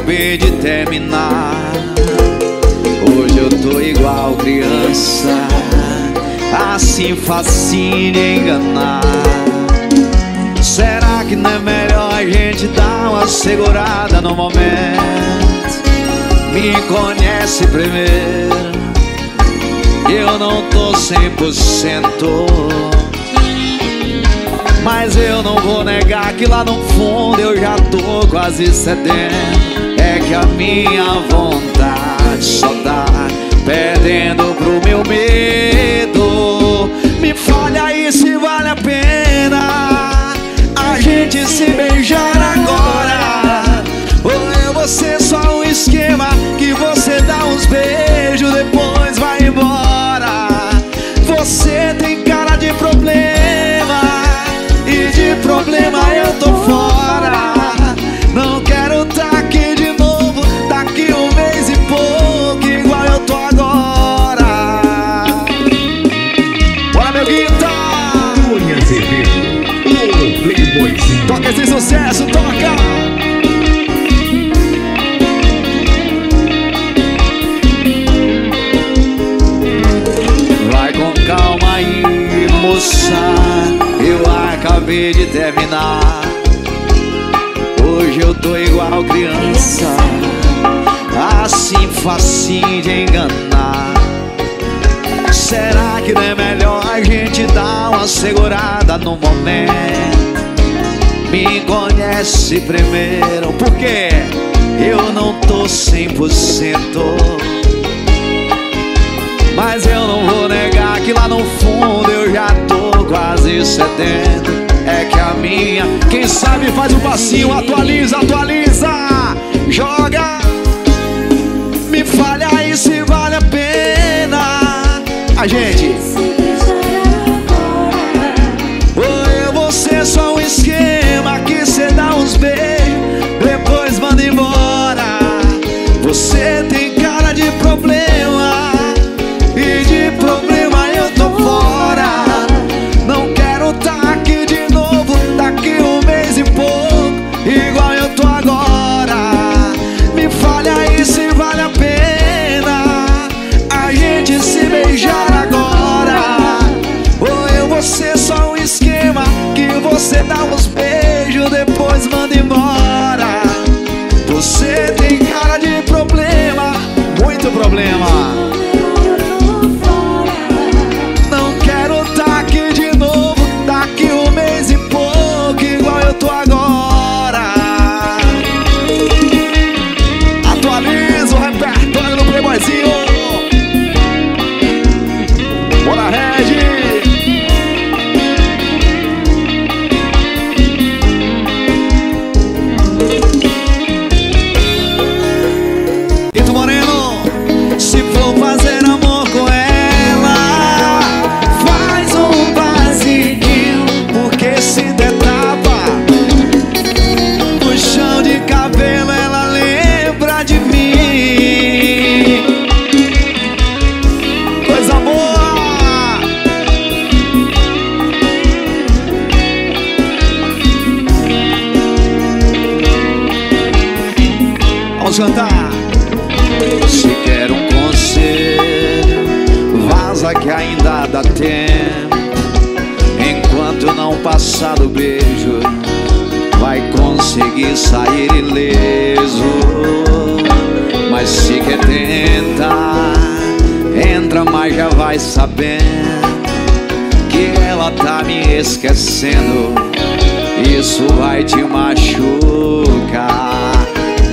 acabei de terminar. Hoje eu tô igual criança, assim facinho de enganar. Será que não é melhor a gente dar uma segurada no momento? Me conhece primeiro, eu não tô 100%, mas eu não vou negar que lá no fundo eu já tô quase cedendo. É que a minha vontade só tá perdendo pro meu medo. Me fale aí se vale a pena a gente se beijar agora, ou é você só um esquema que você dá uns beijos, depois vai embora. Você tem cara de problema, e de problema eu tô fora. Não quero tá aqui de novo daqui um mês e pouco, igual eu tô agora. Bora, meu guitarra! Cunha Azevedo, o Playboyzinho. Toca esse sucesso, toca! Vai com calma aí, moça, eu acabei de terminar. Hoje eu tô igual criança, assim facinho de enganar. Será que não é melhor a gente dar uma segurada no momento? Me conhece primeiro, porque eu não tô 100%, mas eu não vou negar que lá no fundo eu já tô quase 70. É que a minha, quem sabe faz um passinho, atualiza, atualiza, joga. Me fale aí se vale a pena a gente, ou é você só um esquema que cê dá uns beijos, depois manda embora. Você tem cara de problema, e de problema eu tô fora. Não quero tá aqui de novo daqui um mês e pouco, igual eu tô agora. Me fale aí se vale a pena a gente se beijar agora, ou eu vou ser só um esquema que você dá uns beijos, depois manda embora. Você tem cara de problema, muito problema. Não quero tá aqui de novo daqui um mês e pouco, igual eu tô agora. Atualiza o repertório do Playboyzinho. Bora, Red! Ito Moreno, se for fazer amor com ela, faz um basiquinho, porque se der tapa no chão de cabelo, ela lembra de mim. Coisa boa! Vamos cantar. Se quer um conselho, vaza que ainda dá tempo. Enquanto não passar do beijo, vai conseguir sair ileso. Mas se quer tentar, entra, mas já vai sabendo que ela tá me esquecendo. Isso vai te machucar.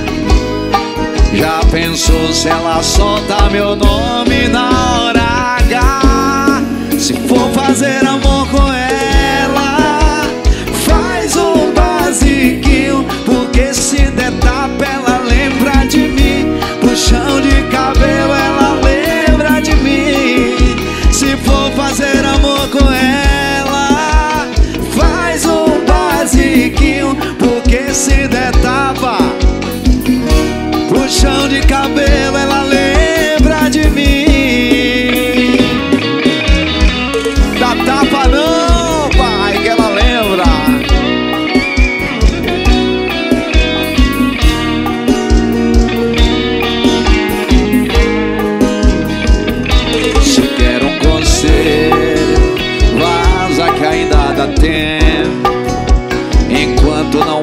Já pensou se ela solta meu nome na hora H? Se for fazer amor com ela, faz um basiquinho, porque se der tapa ela lembra de mim. Puxão de cabelo ela lembra de mim. Se for fazer amor com ela, faz um basiquinho, porque se der tapa, puxão de cabelo ela lembra de mim. Dá tapa não.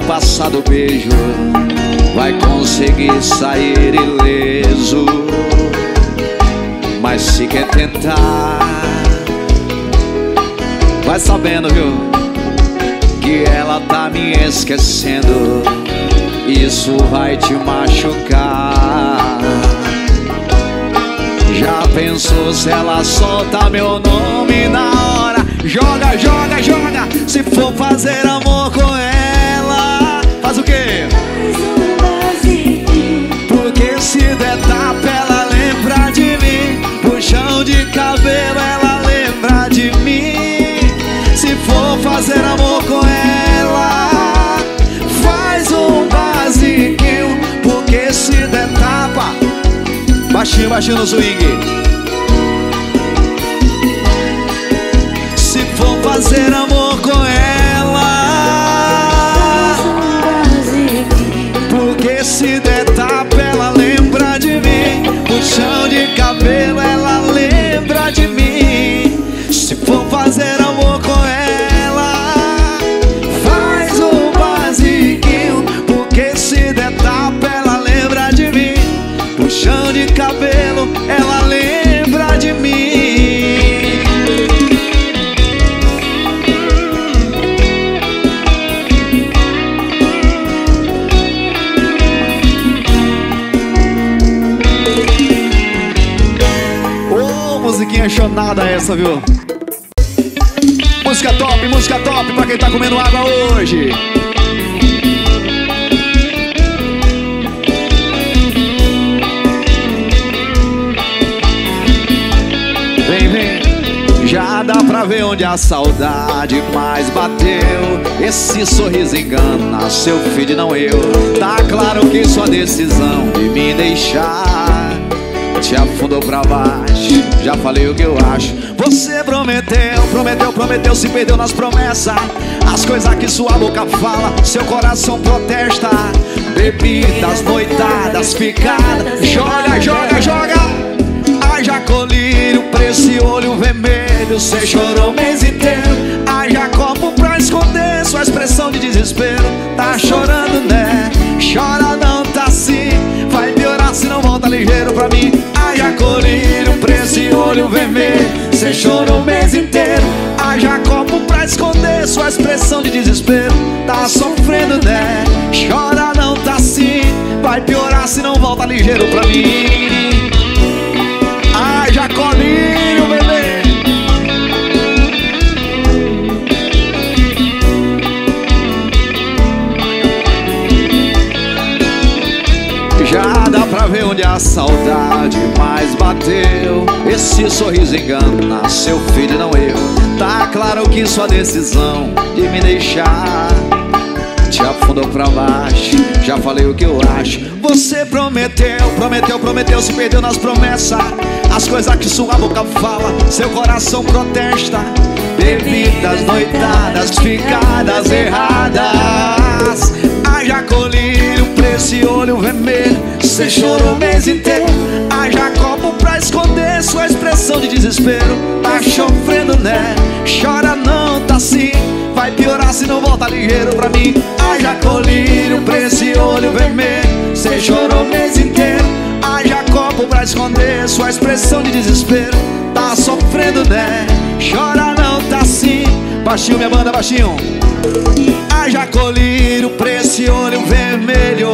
passar do beijo vai conseguir sair ileso. Mas se quer tentar, vai sabendo, viu, que ela tá me esquecendo. Isso vai te machucar. Já pensou se ela solta meu nome na hora? Joga, joga, joga. Se for fazer amor com ela, faz o quê? Porque se der tapa ela lembra de mim. Puxão de cabelo ela lembra de mim. Se for fazer amor com ela, faz um basiquinho. Porque se der tapa, baixinho, baixinho no swing. Se for fazer amor com ela, porque se der tapa ela lembra de mim. Puxão de cabelo ela lembra de mim. Se for fazer amor com ela, faz um basiquinho. Porque se der tapa ela lembra de mim. Puxão de cabelo ela lembra de mim. Musiquinha chonada essa, viu? Música top pra quem tá comendo água hoje. Vem, vem. Já dá pra ver onde a saudade mais bateu. Esse sorriso engana seu filho, não eu. Tá claro que sua decisão de me deixar te afundou pra baixo. Já falei o que eu acho. Você prometeu, prometeu, prometeu, se perdeu nas promessas. As coisas que sua boca fala, seu coração protesta. Bebidas, noitadas, ficadas. Joga, joga, joga. Haja colírio pra esse olho vermelho. Cê chorou o mês inteiro. Haja copo pra esconder sua expressão de desespero. Tá chorando, né? Chora não, tá assim. Vai piorar se não volta ligeiro pra mim. Haja colírio pra esse olho vermelho. Cê chorou o mês inteiro. Haja copo pra esconder sua expressão de desespero. Tá sofrendo, né? Chora não, tá assim. Vai piorar se não volta ligeiro pra mim. Haja colírio, bebê. Já dá pra ver onde a saudade mais bateu. Esse sorriso engana seu filho, não eu. Tá claro que sua decisão de me deixar te afundou pra baixo. Já falei o que eu acho. Você prometeu, prometeu, prometeu, se perdeu nas promessas. As coisas que sua boca fala, seu coração protesta. Bebidas, noitadas, ficadas erradas. Haja colírio pra esse olho vermelho. Cê chorou o mês inteiro. Haja copo pra esconder sua expressão de desespero. Tá sofrendo, né? Chora não, tá assim. Vai piorar se não volta ligeiro pra mim. Haja colírio pra esse olho vermelho. Cê chorou o mês inteiro. Haja copo pra esconder sua expressão de desespero. Tá sofrendo, né? Chora não, tá assim. Baixinho, minha banda, baixinho. Haja colírio pra esse olho vermelho.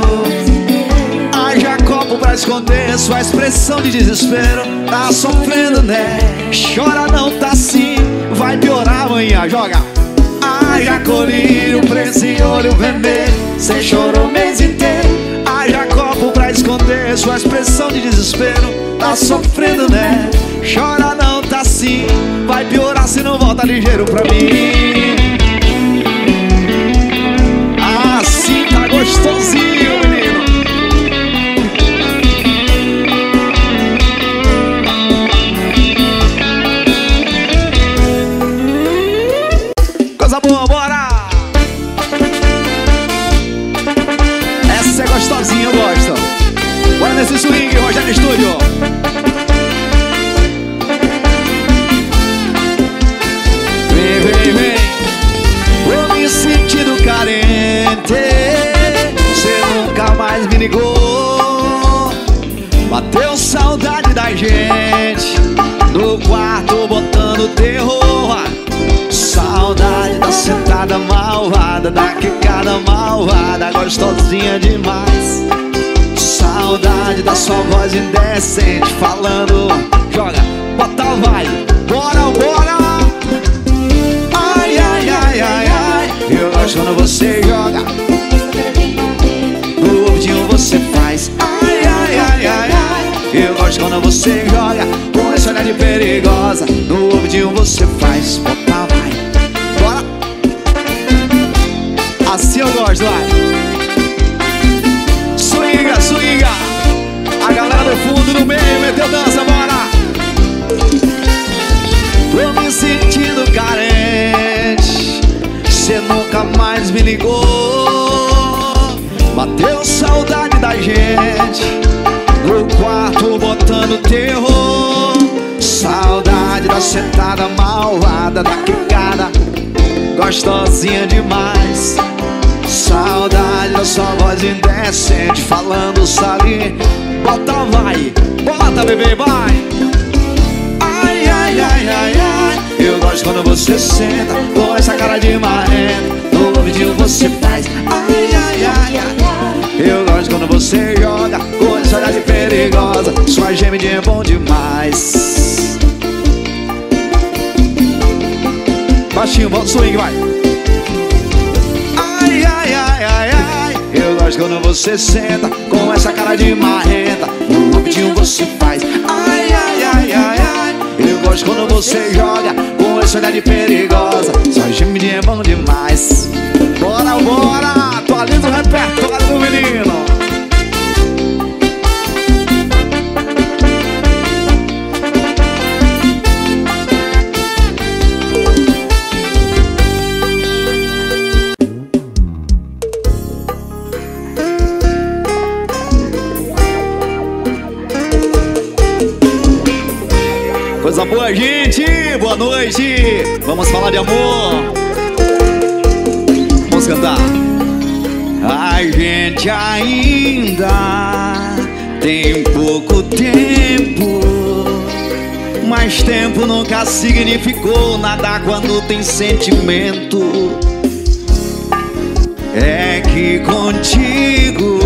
Haja copo pra esconder sua expressão de desespero. Tá sofrendo, né? Chora não, tá assim. Vai piorar amanhã, joga. Haja colírio pra esse olho vermelho. Cê chorou o mês inteiro. Haja copo pra esconder sua expressão de desespero. Tá sofrendo, né? Chora não, tá assim. Vai piorar se não volta ligeiro pra mim. Assim tá gostosinho, menino. Coisa boa, bora! Essa é gostosinha, eu gosto. Bora nesse swing, Rogério Estúdio. Vem, vem, vem. bater, cê nunca mais me ligou. Bateu saudade da gente no quarto botando terror. Saudade da sentada malvada, da quicada malvada, gostosinha demais. Saudade da sua voz indecente falando. Joga, bota, vai, bora, bora. Ai, ai, ai, ai, ai. Eu gosto quando você joga. No ouvidinho você faz. Ai, ai, ai, ai, ai. Eu gosto quando você joga com esse olhar de perigosa. No ouvidinho você faz. Bota, vai, bora. Assim eu gosto, vai. Swinga, swinga. A galera do fundo, no meio, meteu dança, bora. Tô me sentindo carente, cê nunca mais me ligou. Bateu saudade da gente no quarto botando terror. Saudade da sentada malvada, da quicada gostosinha demais. Saudade da sua voz indecente falando sabe. Bota, vai, bota, bebê, vai. Ai, ai, ai, ai, ai. Eu gosto quando você senta com essa cara de marrento. No ouvidinho você faz. Ai, ai, ai, ai. Eu gosto quando você joga com essa olhar de perigosa. Sua gemidinha é bom demais. Baixinho, volta o swing, vai. Ai, ai, ai, ai, ai. Eu gosto quando você senta com essa cara de marrenta. No ouvidinho você faz. Ai, ai, ai, ai, ai. Eu gosto quando você joga com esse olhar de perigosa. Sua gemidinha é bom demais. Bora, bora. Atualiza o repertório do menino. Coisa boa, gente, boa noite. Vamos falar de amor. Vamos cantar. A gente ainda tem pouco tempo, mas tempo nunca significou nada quando tem sentimento. É que contigo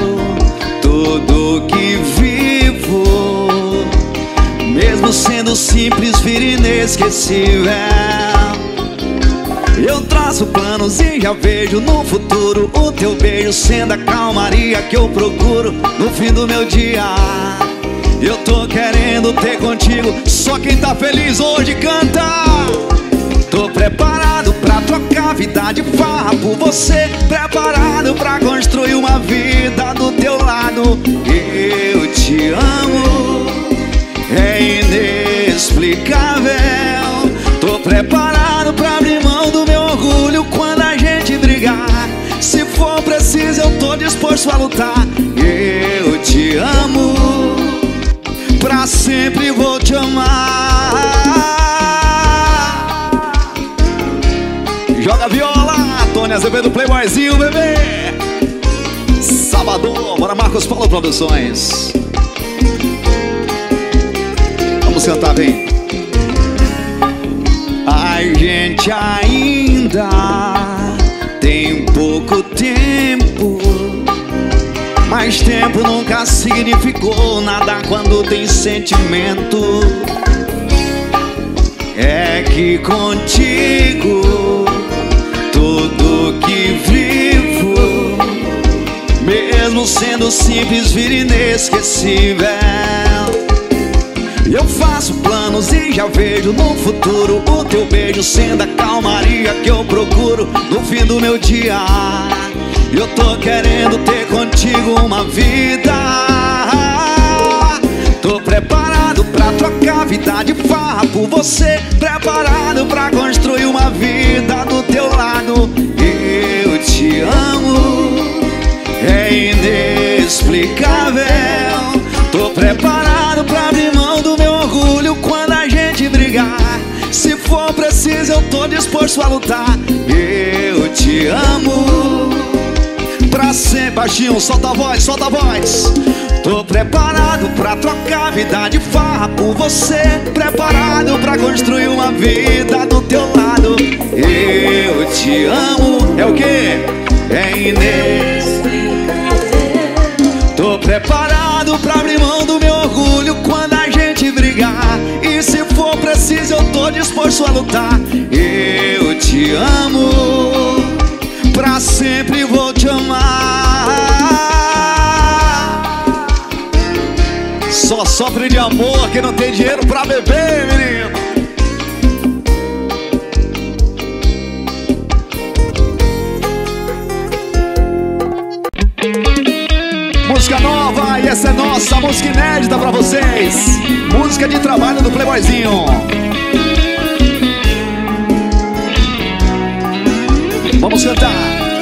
tudo que vivo, mesmo sendo simples, vira inesquecível. Eu traço planos e já vejo no futuro o teu beijo sendo a calmaria que eu procuro no fim do meu dia. Eu tô querendo ter contigo, só quem tá feliz hoje canta. Tô preparado pra trocar vida de farra por você, preparado pra construir uma vida do teu lado. Eu te amo, é inexplicável. Tô preparado pra abrir mão do meu orgulho quando a gente brigar. Se for preciso eu tô disposto a lutar. Eu te amo, pra sempre vou te amar. Joga a viola, Tony Azevedo, Playboyzinho, bebê. Sabadão, bora Marcos Paulo Produções. Vamos cantar, vem. A gente ainda tem pouco tempo, mas tempo nunca significou nada quando tem sentimento. É que contigo tudo que vivo, mesmo sendo simples, vira inesquecível. Eu faço planos e já vejo no futuro o teu beijo sendo a calmaria que eu procuro no fim do meu dia. Eu tô querendo ter contigo uma vida. Tô preparado pra trocar vida de farra por você, preparado pra construir uma vida do teu lado. Eu te amo, é inexplicável. Tô preparado pra abrir mão do meu orgulho quando a gente brigar. Se for preciso eu tô disposto a lutar. Eu te amo, você. Baixinho, solta a voz, solta a voz. Tô preparado pra trocar vida de farra por você. Preparado pra construir uma vida do teu lado. Eu te amo. É o quê? É inexplicável. Tô preparado pra abrir mão do meu orgulho quando a gente brigar. E se for preciso eu tô disposto a lutar. Eu te amo. Pra sempre vou te amar. Só sofre de amor quem não tem dinheiro pra beber, menino. Música nova, e essa é nossa, música inédita pra vocês. Música de trabalho do Playboyzinho. Vamos cantar.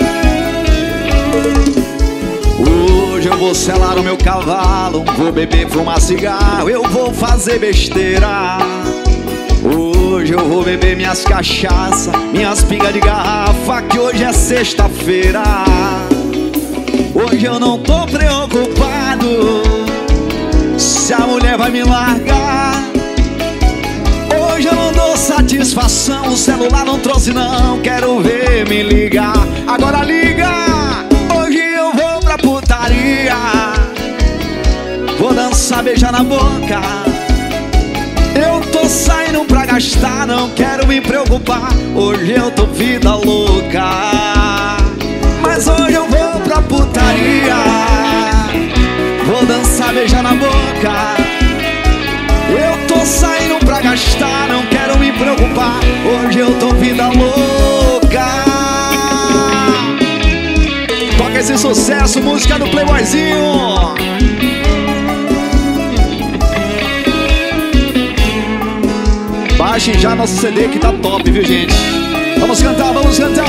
Hoje eu vou selar o meu cavalo, vou beber, fumar cigarro, eu vou fazer besteira. Hoje eu vou beber minhas cachaças, minhas pingas de garrafa, que hoje é sexta-feira. Hoje eu não tô preocupado se a mulher vai me largar. Hoje eu não dou satisfação, o celular não trouxe não, quero ver me ligar. Agora liga! Hoje eu vou pra putaria, vou dançar, beijar na boca. Eu tô saindo pra gastar, não quero me preocupar. Hoje eu tô vida louca. Mas hoje eu vou pra putaria, vou dançar, beijar na boca. Eu tô saindo pra gastar, não quero me preocupar. Hoje eu tô vida louca. Toca esse sucesso, música do Playboyzinho. Baixem já nosso CD que tá top, viu, gente? Vamos cantar, vamos cantar.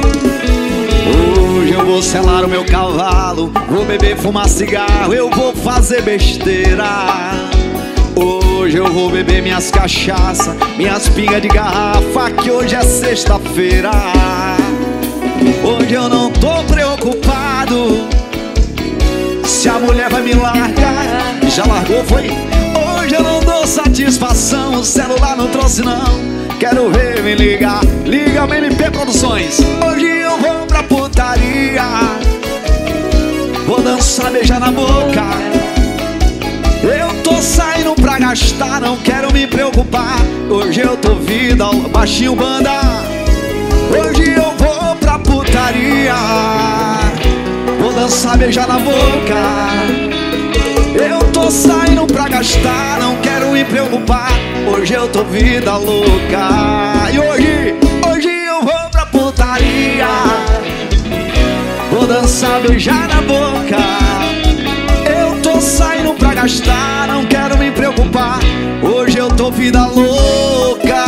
Hoje eu vou selar o meu cavalo, vou beber, fumar cigarro, eu vou fazer besteira. Hoje eu vou beber minhas cachaças, minhas pingas de garrafa, que hoje é sexta-feira. Hoje eu não tô preocupado se a mulher vai me largar. Já largou, foi? Hoje eu não dou satisfação, o celular não trouxe não, quero ver me ligar. Liga o MP Produções. Hoje eu vou pra putaria, vou dançar, beijar na boca. Eu tô saindo pra gastar, não quero me preocupar. Hoje eu tô vida, baixinho banda. Hoje eu vou pra putaria, vou dançar, beijar na boca. Eu tô saindo pra gastar, não quero me preocupar. Hoje eu tô vida louca. E hoje eu vou pra putaria, vou dançar, beijar na boca. Eu tô saindo pra gastar, não quero me preocupar. Hoje eu tô vida louca.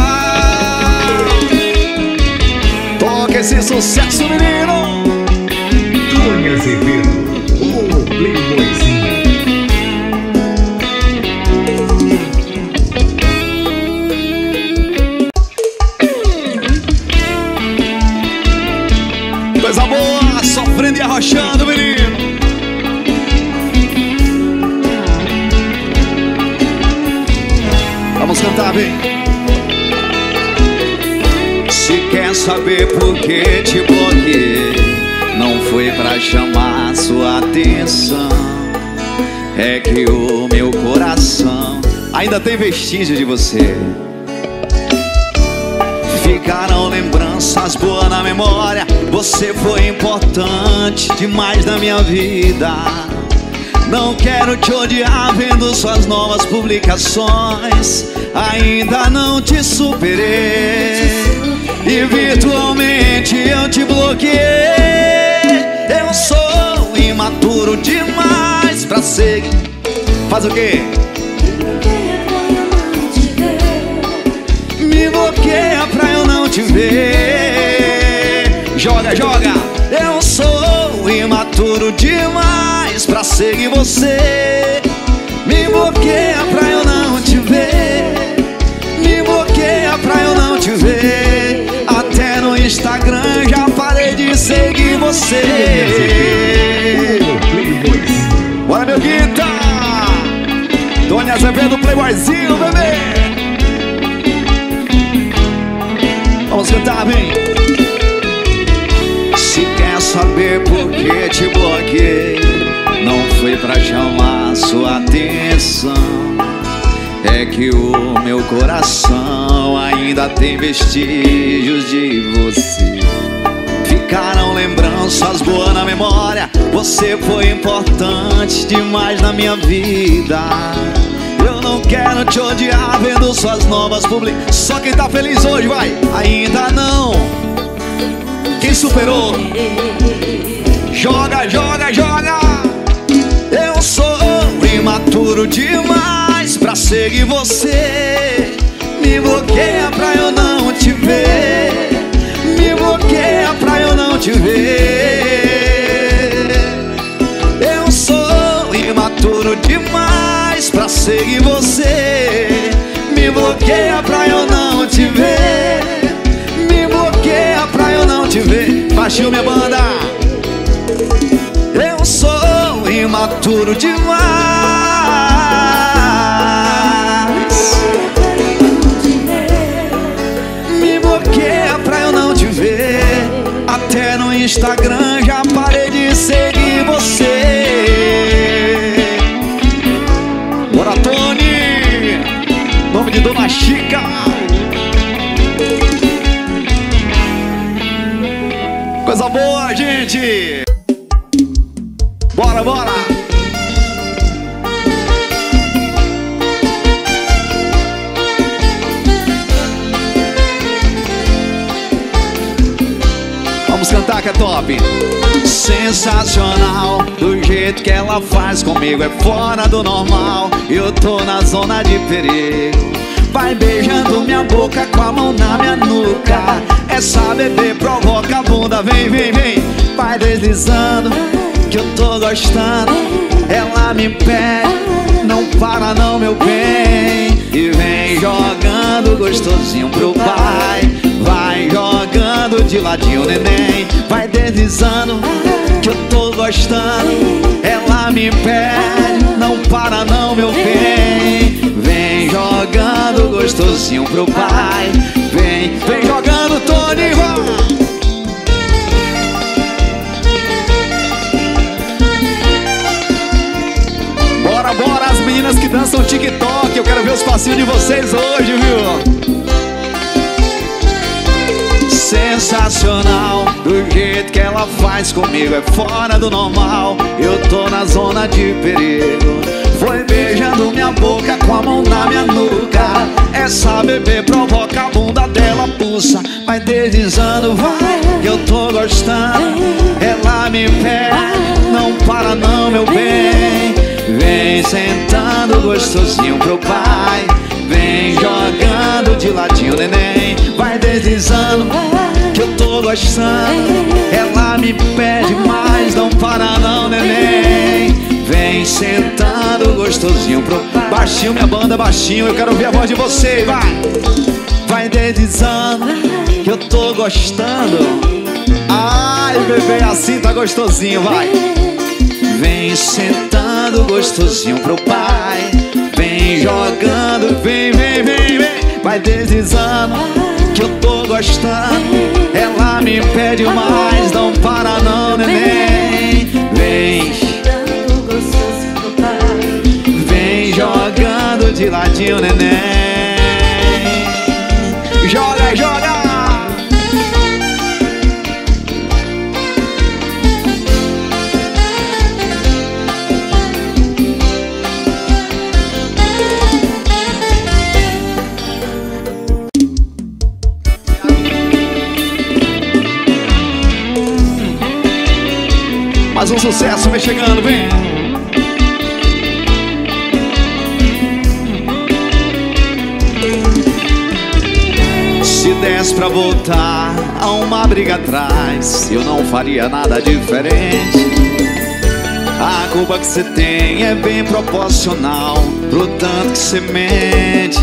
Toca esse sucesso, menino. Tony Azevedo, o Playboyzinho. Coisa boa, sofrendo e arrochando, menino. Vamos cantar, vem. Se quer saber por que te bloqueei, não foi pra chamar sua atenção. É que o meu coração ainda tem vestígio de você. Ficaram lembranças boas na memória. Você foi importante demais na minha vida. Não quero te odiar vendo suas novas publicações. Ainda não te superei e virtualmente eu te bloqueei. Eu sou imaturo demais pra seguir. Faz o quê? Me bloqueia pra eu não te ver. Joga, joga. Eu sou imaturo demais pra seguir você. Me bloqueia pra eu não te ver. Me bloqueia pra eu não te ver. Até no Instagram já parei de seguir você. Tony Azevedo, playboyzinho, bebê. Vamos cantar, vem. Se quer saber por que te bloqueei, não foi pra chamar sua atenção. É que o meu coração ainda tem vestígios de você. Ficaram lembranças boas na memória. Você foi importante demais na minha vida. Eu não quero te odiar vendo suas novas publicações. Só quem tá feliz hoje, vai. Ainda não. Quem superou? Joga, joga, joga. Eu sou imaturo demais pra seguir você. Me bloqueia pra eu não te ver. Me bloqueia pra eu não te ver. Eu sou imaturo demais pra seguir você. Me bloqueia pra eu não te ver. Me bloqueia pra eu não te ver. Baixinho, minha banda. Eu sou imaturo demais. Me bloqueia pra eu não te ver. Até no Instagram já parei de seguir você. Bora, Tony! Nome de Dona Chica. Coisa boa, gente! Bora, bora! Vamos cantar que é top! Sensacional, do jeito que ela faz comigo é fora do normal. Eu tô na zona de perigo. Vai beijando minha boca com a mão na minha nuca. Essa bebê provoca a bunda, vem, vem, vem. Vai deslizando, que eu tô gostando. Ela me pede, não para não, meu bem. E vem jogando gostosinho pro pai. Vai jogando de ladinho, neném. Vai deslizando, que eu tô gostando. Ela me pede, não para não, meu bem. Vem jogando gostosinho pro pai. Vem, vem jogando, Tony, vai. Bora, bora, as meninas que dançam TikTok. Eu quero ver os passinhos de vocês hoje, viu? Sensacional, do jeito que ela faz comigo é fora do normal. Eu tô na zona de perigo. Foi beijando minha boca com a mão na minha nuca. Essa bebê provoca a bunda dela, pulsa. Vai deslizando, vai, que eu tô gostando. Ela me pede, não para não, meu bem. Vem sentando gostosinho pro pai. Vem jogando de ladinho, neném. Vai deslizando, que eu tô gostando. Ela me pede mais, não para não, neném. Vem sentando gostosinho pro baixinho, minha banda, baixinho. Eu quero ouvir a voz de vocês, vai. Vai deslizando, que eu tô gostando. Ai, bebê, assim tá gostosinho, vai. Vem sentando gostosinho pro pai. Vem jogando, vem, vem, vem, vem. Vai deslizando, que eu tô gostando. Ela me pede mais, não para não, neném. Vem, vem jogando de ladinho, neném. Joga, joga. Mais um sucesso, vem chegando, vem. Se desse pra voltar a uma briga atrás, eu não faria nada diferente. A culpa que você tem é bem proporcional pro tanto que você mente.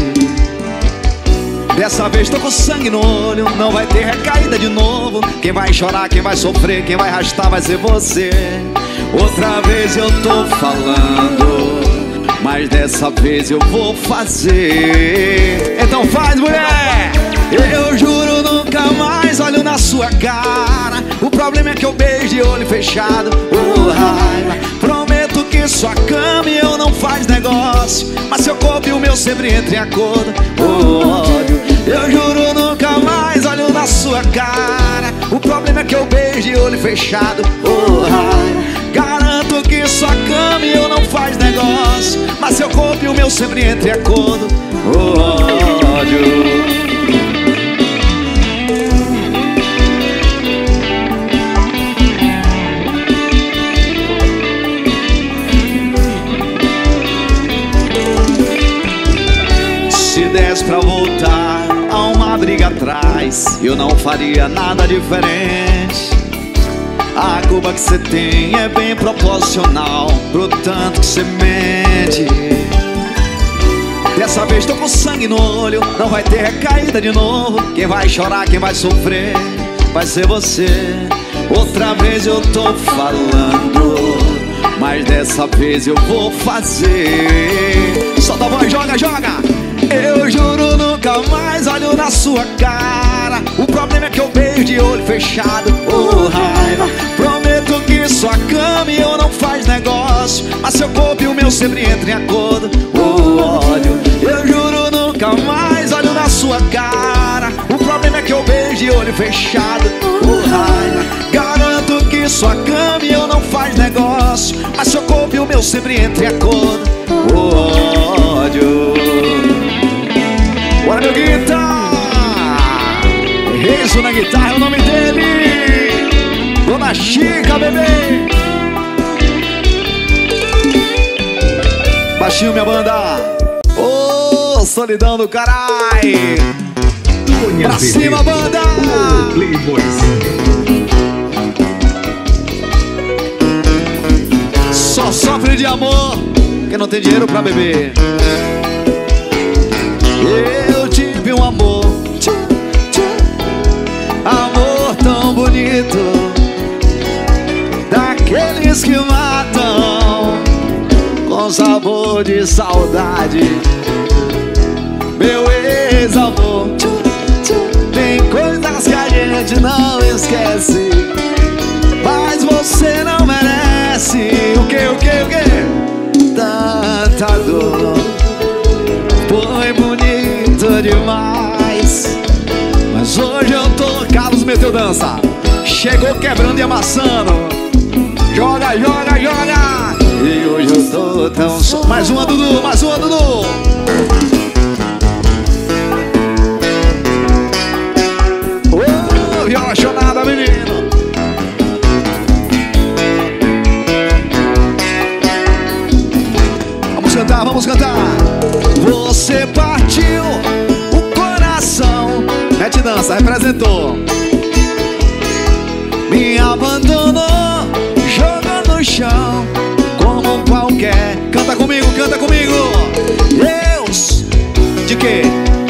Dessa vez tô com sangue no olho, não vai ter recaída de novo. Quem vai chorar, quem vai sofrer, quem vai arrastar vai ser você. Outra vez eu tô falando, mas dessa vez eu vou fazer. Então faz, mulher! Eu juro nunca mais olho na sua cara. O problema é que eu beijo de olho fechado. Oh, raiva. Prometo que sua cama e eu não faz negócio, mas seu corpo e o meu sempre entra em acordo. Oh, ódio. Eu juro nunca mais olho na sua cara. O problema é que eu beijo de olho fechado. Oh, raiva. Garanto que sua cama e eu não faz negócio, mas seu corpo e o meu sempre entra em acordo. Oh, ódio. Se desse pra voltar a uma briga atrás, eu não faria nada diferente. A culpa que você tem é bem proporcional pro tanto que você mente. Dessa vez tô com sangue no olho, não vai ter recaída de novo. Quem vai chorar, quem vai sofrer vai ser você. Outra vez eu tô falando, mas dessa vez eu vou fazer. Solta a voz, joga, joga! Eu juro nunca mais olho na sua cara. O problema é que eu beijo de olho fechado. Oh, raiva. Prometo que sua cama e eu não faz negócio, mas seu corpo e o meu sempre entra em acordo. Oh, ódio. Eu juro nunca mais olho na sua cara. O problema é que eu beijo de olho fechado. Oh, raiva. Garanto que sua cama e eu não faz negócio, mas seu corpo e o meu sempre entra em acordo. Oh, ódio. Bora, meu guitarra! Reizo na guitarra é o nome dele. Dona Chica, bebê. Baixinho, minha banda. Ô, solidão do carai. Pra cima, banda. O Playboyzinho. Só sofre de amor quem não tem dinheiro pra beber. Eu tive um amor, amor tão bonito, daqueles que matam com sabor de saudade. Meu ex-amor, tem coisas que a gente não esquece, mas você não merece. O que? Tanta dor. Foi bonito demais, mas hoje eu tô... Carlos meteu dança, chegou quebrando e amassando. Joga, joga, joga. E hoje eu tô tão só. Mais uma, Dudu, mais uma, Dudu. Oh, viola chonada, menino. Vamos cantar, vamos cantar. Você partiu o coração. Mete dança, representou. Me abandonou, jogou no chão como qualquer. Canta comigo, canta comigo. Deus, de quê?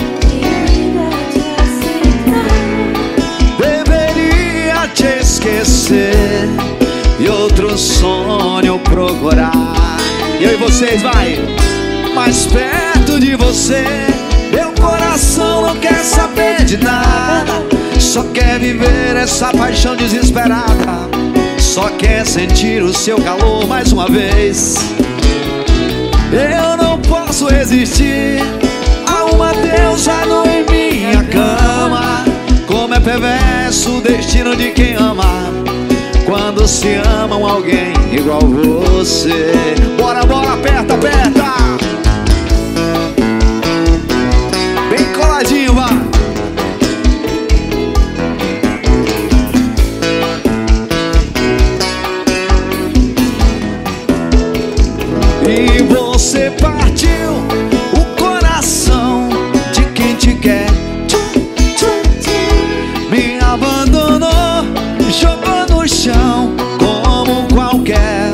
Deveria te esquecer e outro sonho procurar. E eu e vocês, vai. Mais perto de você, meu coração não quer saber de nada. Só quer viver essa paixão desesperada. Só quer sentir o seu calor mais uma vez. Eu não posso resistir a uma deusa nu em minha cama. Como é perverso o destino de quem ama, quando se amam alguém igual você. Bora, bora, aperta, aperta. Bem coladinho, vá. E você partiu o coração de quem te quer. Me abandonou, jogou no chão como qualquer.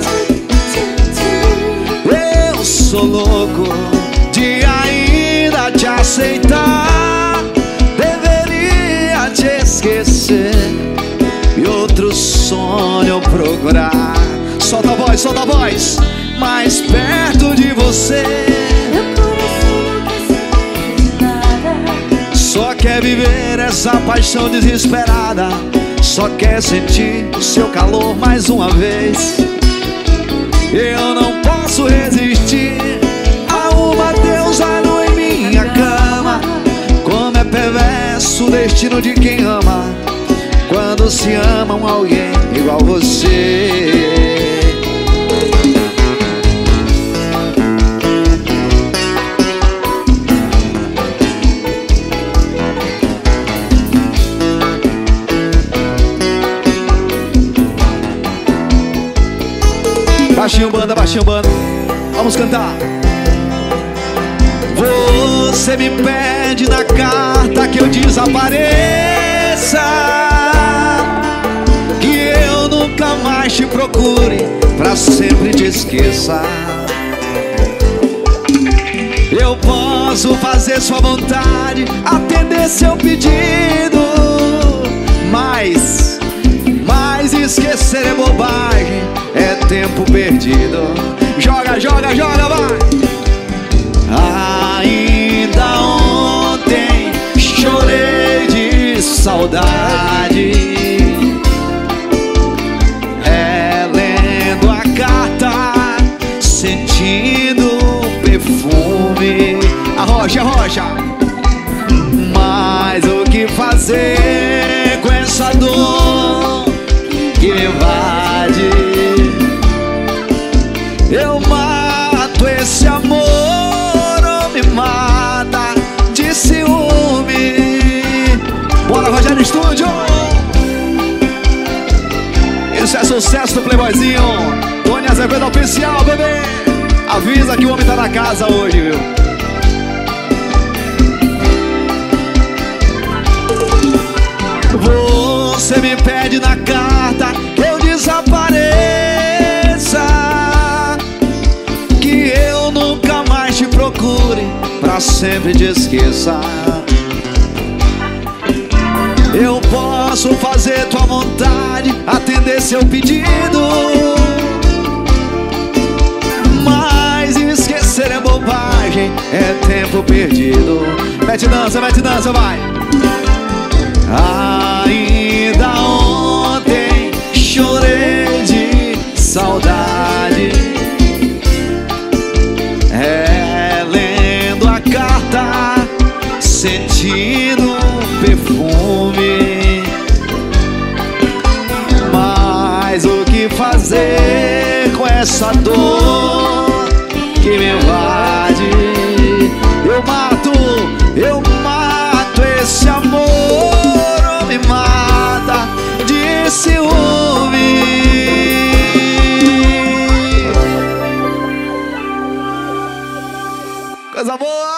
Eu sou louco de ainda te aceitar. Deveria te esquecer e outro sonho procurar. Solta a voz, solta a voz. Mais perto de você. você. Meu coração não quer saber de nada. Só quer viver essa paixão desesperada. Só quer sentir o seu calor mais uma vez. Eu não posso resistir a uma deusa nua em minha cama. Como é perverso o destino de quem ama, quando se ama alguém igual você. Baixinho banda, baixinho banda. Vamos cantar. Você me pede na carta que eu desapareça, que eu nunca mais te procure, pra sempre te esqueça. Eu posso fazer sua vontade, atender seu pedido, mas esquecer é bobagem, é tempo perdido. Joga, joga, joga, vai! Ainda ontem chorei de saudade, relendo a carta, sentindo o perfume. Arrocha, arrocha. Mas o que fazer com essa dor que me invade? Eu mato esse amor ou me mata de ciúme. Bora, Rogério Estúdio! Isso é sucesso do Playboyzinho. Tony Azevedo Oficial, bebê. Avisa que o homem tá na casa hoje, viu? Você me pede na carta que eu desapareça, que eu nunca mais te procure, pra sempre te esqueça. Eu posso fazer tua vontade, atender seu pedido, mas esquecer é bobagem, é tempo perdido. Mete dança, vai! Ainda ontem chorei de saudade, relendo a carta, sentindo um perfume. Mas o que fazer com essa dor que me invade? Eu mato esse amor, me mata de ciúme. Coisa boa!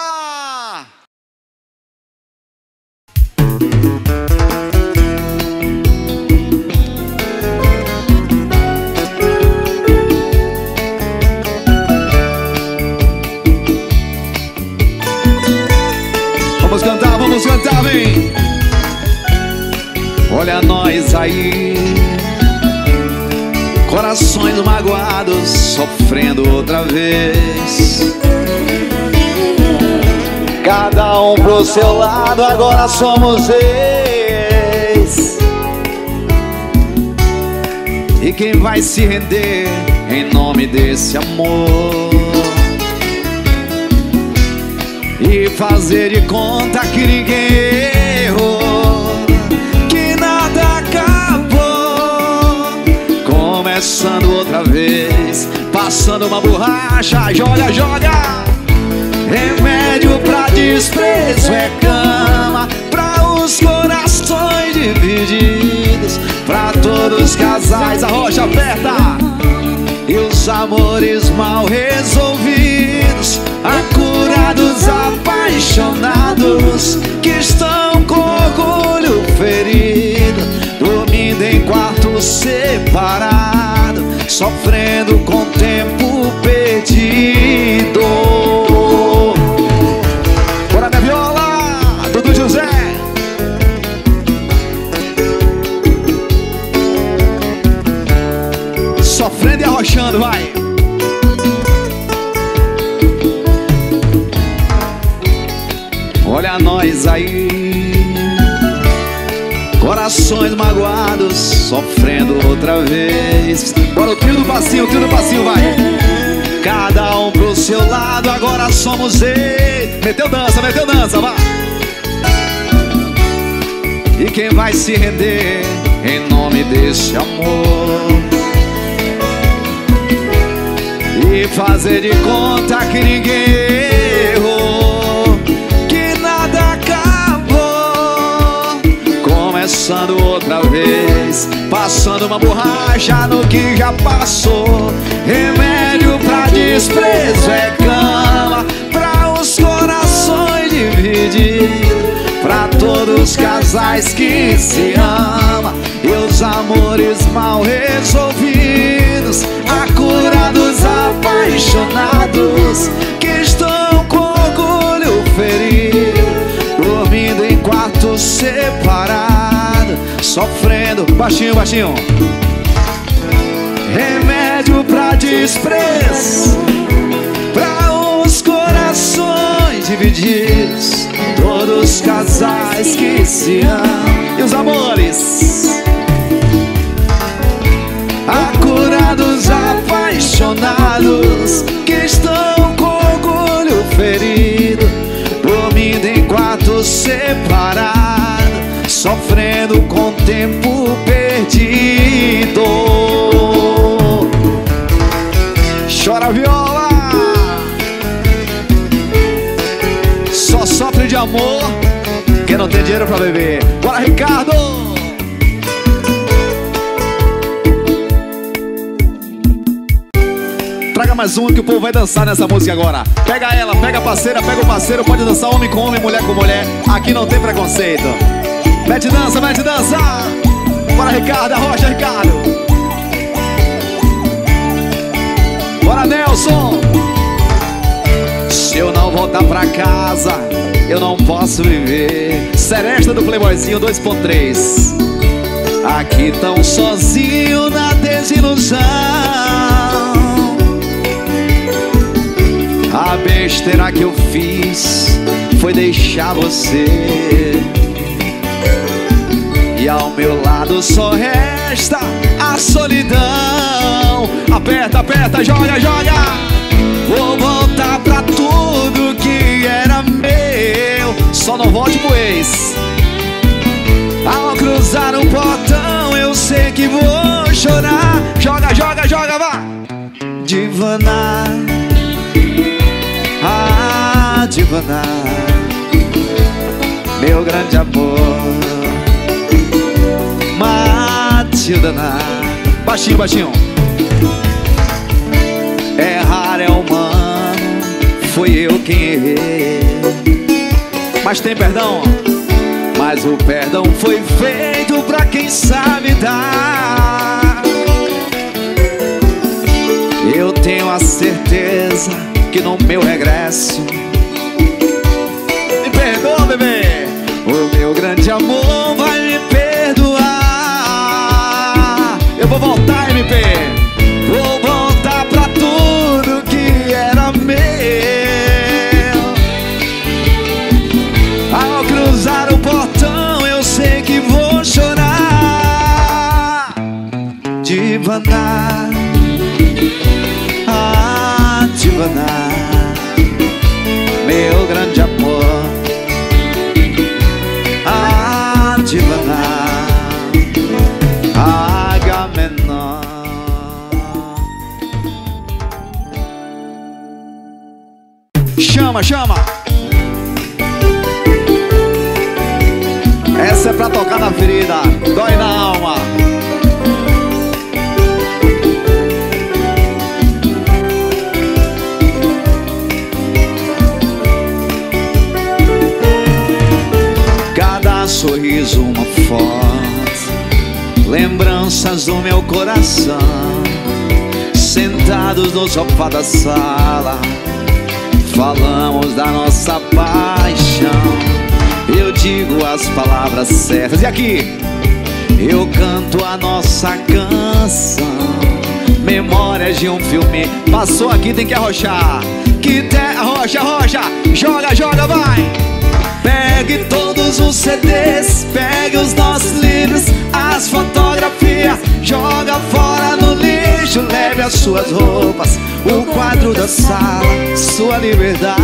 Vamos cantar, vem! Olha nós aí, corações magoados, sofrendo outra vez. Cada um pro seu lado, agora somos ex. E quem vai se render em nome desse amor e fazer de conta que ninguém errou, que nada acabou, começando outra vez, passando uma borracha, joga, joga. Remédio pra desprezo é cama pra os corações divididos, pra todos os casais, a rocha aperta. E os amores mal resolvidos, a cura dos apaixonados que estão com orgulho ferido, dormindo em quarto separado, sofrendo com tempo perdido. Bora, minha viola, Dudu José. Sofrendo e arrochando, vai. lugares aí, corações magoados, sofrendo outra vez. Bora o trio do passinho, vai. Cada um pro seu lado, agora somos ex. Meteu dança, vai. E quem vai se render em nome desse amor e fazer de conta que ninguém errou, que nada acabou, começando outra vez, passando uma borracha no que já passou. Remédio pra desprezo é cama pra os corações divididos, pra todos os casais que se amam e os amores mal resolvidos, a cura dos apaixonados que estão com orgulho ferido, dormindo em quartos separados, sofrendo. Baixinho. Remédio pra desprezo, pra os corações divididos, todos os casais que se amam e os amores, a cura dos apaixonados que estão com orgulho ferido, dormindo em quartos separados, sofrendo com o tempo perdido. Chora viola, só sofre de amor quem não tem dinheiro pra beber. Bora, Ricardo! Traga mais uma que o povo vai dançar nessa música agora. Pega ela, pega a parceira, pega o parceiro. Pode dançar homem com homem, mulher com mulher. Aqui não tem preconceito. Mete dança. Bora, Ricardo, arrocha, Ricardo. Bora, Nelson. Se eu não voltar pra casa, eu não posso viver. Seresta do Playboyzinho 2.3. Aqui tão sozinho na desilusão. A besteira que eu fiz foi deixar você, e ao meu lado só resta a solidão. Aperta, joga. Vou voltar pra tudo que era meu, só não volte pro ex. Ao cruzar um portão eu sei que vou chorar. Joga, vá. Divana, Divana, meu grande amor, Matilda. Baixinho. Errar é humano, fui eu quem errei, mas tem perdão, mas o perdão foi feito pra quem sabe dar. Eu tenho a certeza que no meu regresso, me perdoa, bebê, o meu grande amor vai me perdoar. Eu vou voltar, MP, vou voltar pra tudo que era meu. Ao cruzar o portão eu sei que vou chorar. Divana, Divana, meu grande amor, Divana, Agamenon. Chama. Essa é pra tocar na ferida, dói na alma. Cada sorriso uma foto, lembranças do meu coração, sentados no sofá da sala, falamos da nossa paixão. Eu digo as palavras certas e aqui eu canto a nossa canção. Memórias de um filme passou aqui, tem que arrochar. Arrocha, joga, vai. Pegue todos os CDs, pegue os nossos livros, as fotografias, joga fora no lixo. Leve as suas roupas, o quadro da sala, sua liberdade.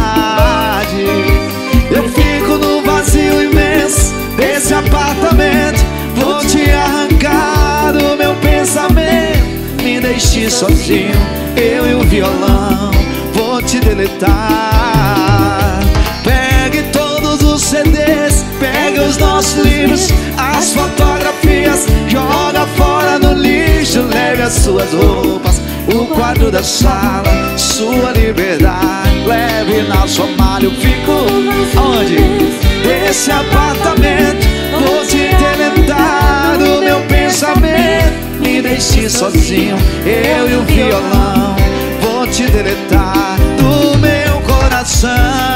Eu fico no vazio imenso desse apartamento. Vou te arrancar do meu pensamento. Me deixe sozinho, eu e o violão. Vou te deletar. Pegue todos os CDs, pegue os nossos livros, as fotografias, joga fora no lixo. Leve as suas roupas, o quadro da sala, sua liberdade. Leve na sua mala. Eu fico onde? Desse apartamento. Vou te deletar do meu pensamento. Me deixe sozinho, eu e o violão. Vou te deletar do meu coração.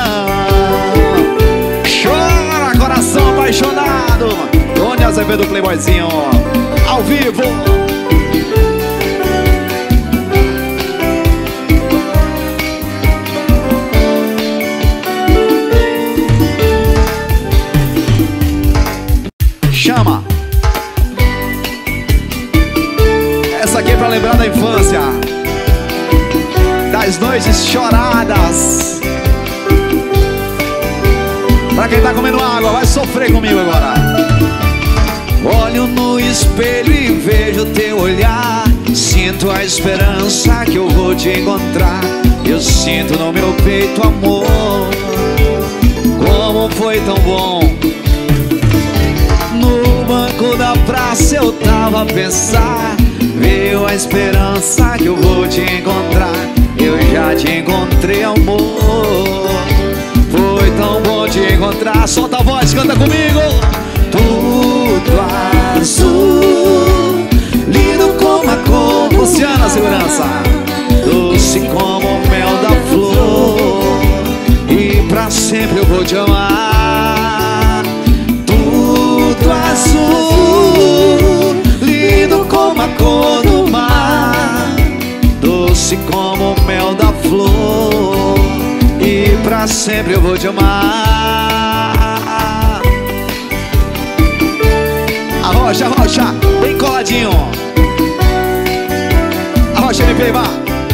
Chora, coração apaixonado. Tony Azevedo, Playboyzinho, ao vivo. Chama. Essa aqui é pra lembrar da infância, das noites choradas. Pra quem tá comendo água, vai sofrer comigo agora. Olho no espelho e vejo teu olhar. Sinto a esperança que eu vou te encontrar. Eu sinto no meu peito amor. Como foi tão bom. No banco da praça eu tava a pensar. Veio a esperança que eu vou te encontrar. Eu já te encontrei, amor. Foi tão bom te encontrar. Solta a voz, canta comigo. Tudo azul, lindo como a cor. Luciana, segurança. Doce como o mel da flor. E pra sempre eu vou te amar. Tudo azul, lindo como a cor do mar. Doce como o mel da flor. E pra sempre eu vou te amar. Arrocha, arrocha, bem coladinho. Arrocha, MP, vá.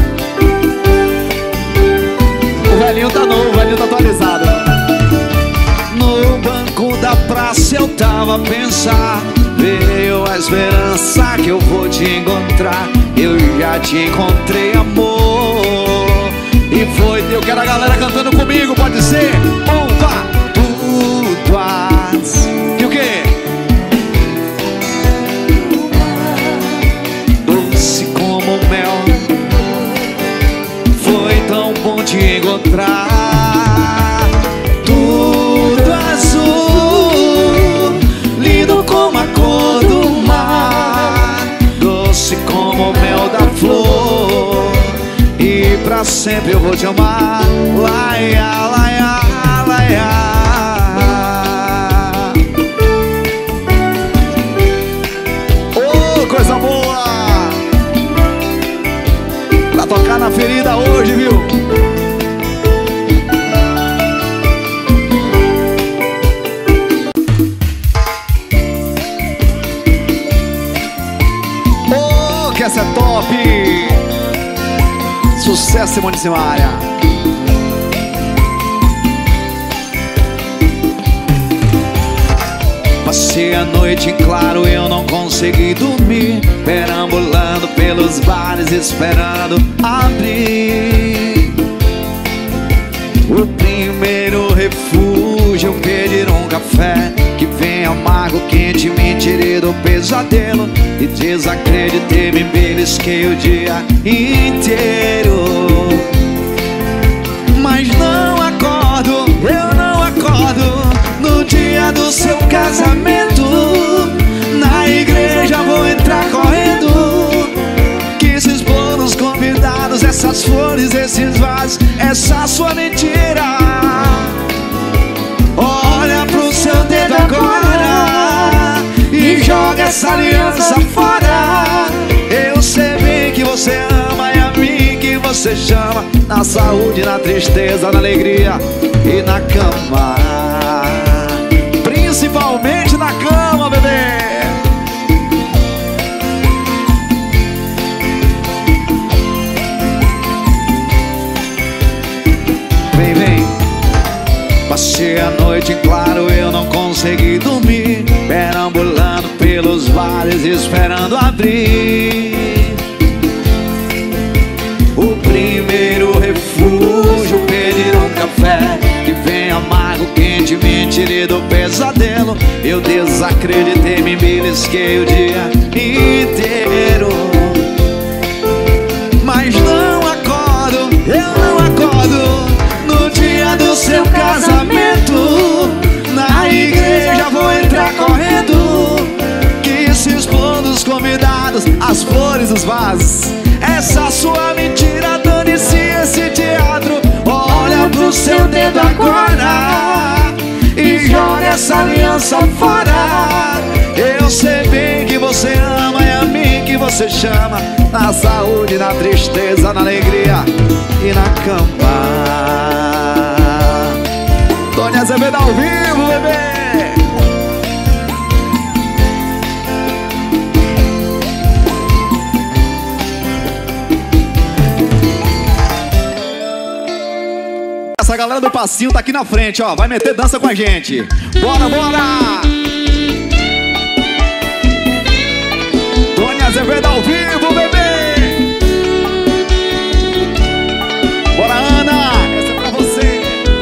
O velhinho tá novo, o velhinho tá atualizado. No banco da praça eu tava a pensar. Veio a esperança que eu vou te encontrar. Eu já te encontrei, amor. E foi, eu quero a galera cantando comigo, pode ser? Opa! Tudo as... E o quê? Doce como mel. Foi tão bom te encontrar. Tudo azul, lindo como a cor do mar. Doce como o mel da flor. E pra sempre eu vou te amar. Laia, laia, laia. Oh, coisa boa. Pra tocar na ferida hoje, viu? Oh, que essa é top. Sucesso, Simone Simaria. Passei a noite em claro, eu não consegui dormir, perambulando pelos bares, esperando abrir. O primeiro refúgio, pedir um café que vem amargo, quente, me tirei do pesadelo e desacreditei, me belisquei o dia inteiro. Mas não acordo, eu não acordo no dia do seu casamento. Na igreja vou entrar correndo, que esses bolos convidados, essas flores, esses vasos, essa sua mentira. Olha pro seu dedo agora e joga essa aliança fora. Eu sei bem que você ama e a mim que você chama. Na saúde, na tristeza, na alegria e na cama. noite a noite, claro, eu não consegui dormir, perambulando pelos vales, esperando abrir o primeiro refúgio, pedir um café que vem amargo, quente, me tire do pesadelo. Eu desacreditei, me belisquei o dia inteiro, mas não acordo, eu não acordo no dia do seu casamento. Na igreja vou entrar correndo, que se exploram os convidados, as flores, os vasos. Essa sua mentira, dane-se esse teatro. Olha pro seu dedo agora e joga essa aliança fora. Eu sei bem que você ama, é a mim que você chama, na saúde, na tristeza, na alegria e na cama. Tony Azevedo ao vivo, bebê. Essa galera do passinho tá aqui na frente, ó. Vai meter dança com a gente. Bora, bora! Tony Azevedo ao vivo, bebê! Bora, Ana! Essa é pra você.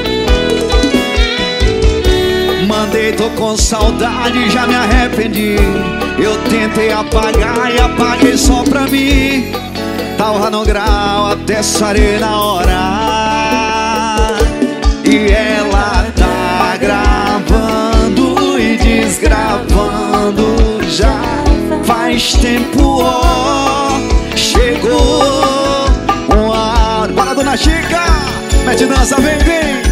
Mandei, tô com saudade, já me arrependi. Eu tentei apagar e apaguei só pra mim. Tava no grau, até sarei na hora. E ela tá gravando e desgravando já faz tempo, ó. Chegou um ar. Bora, dona Chica! Mete dança, vem, vem!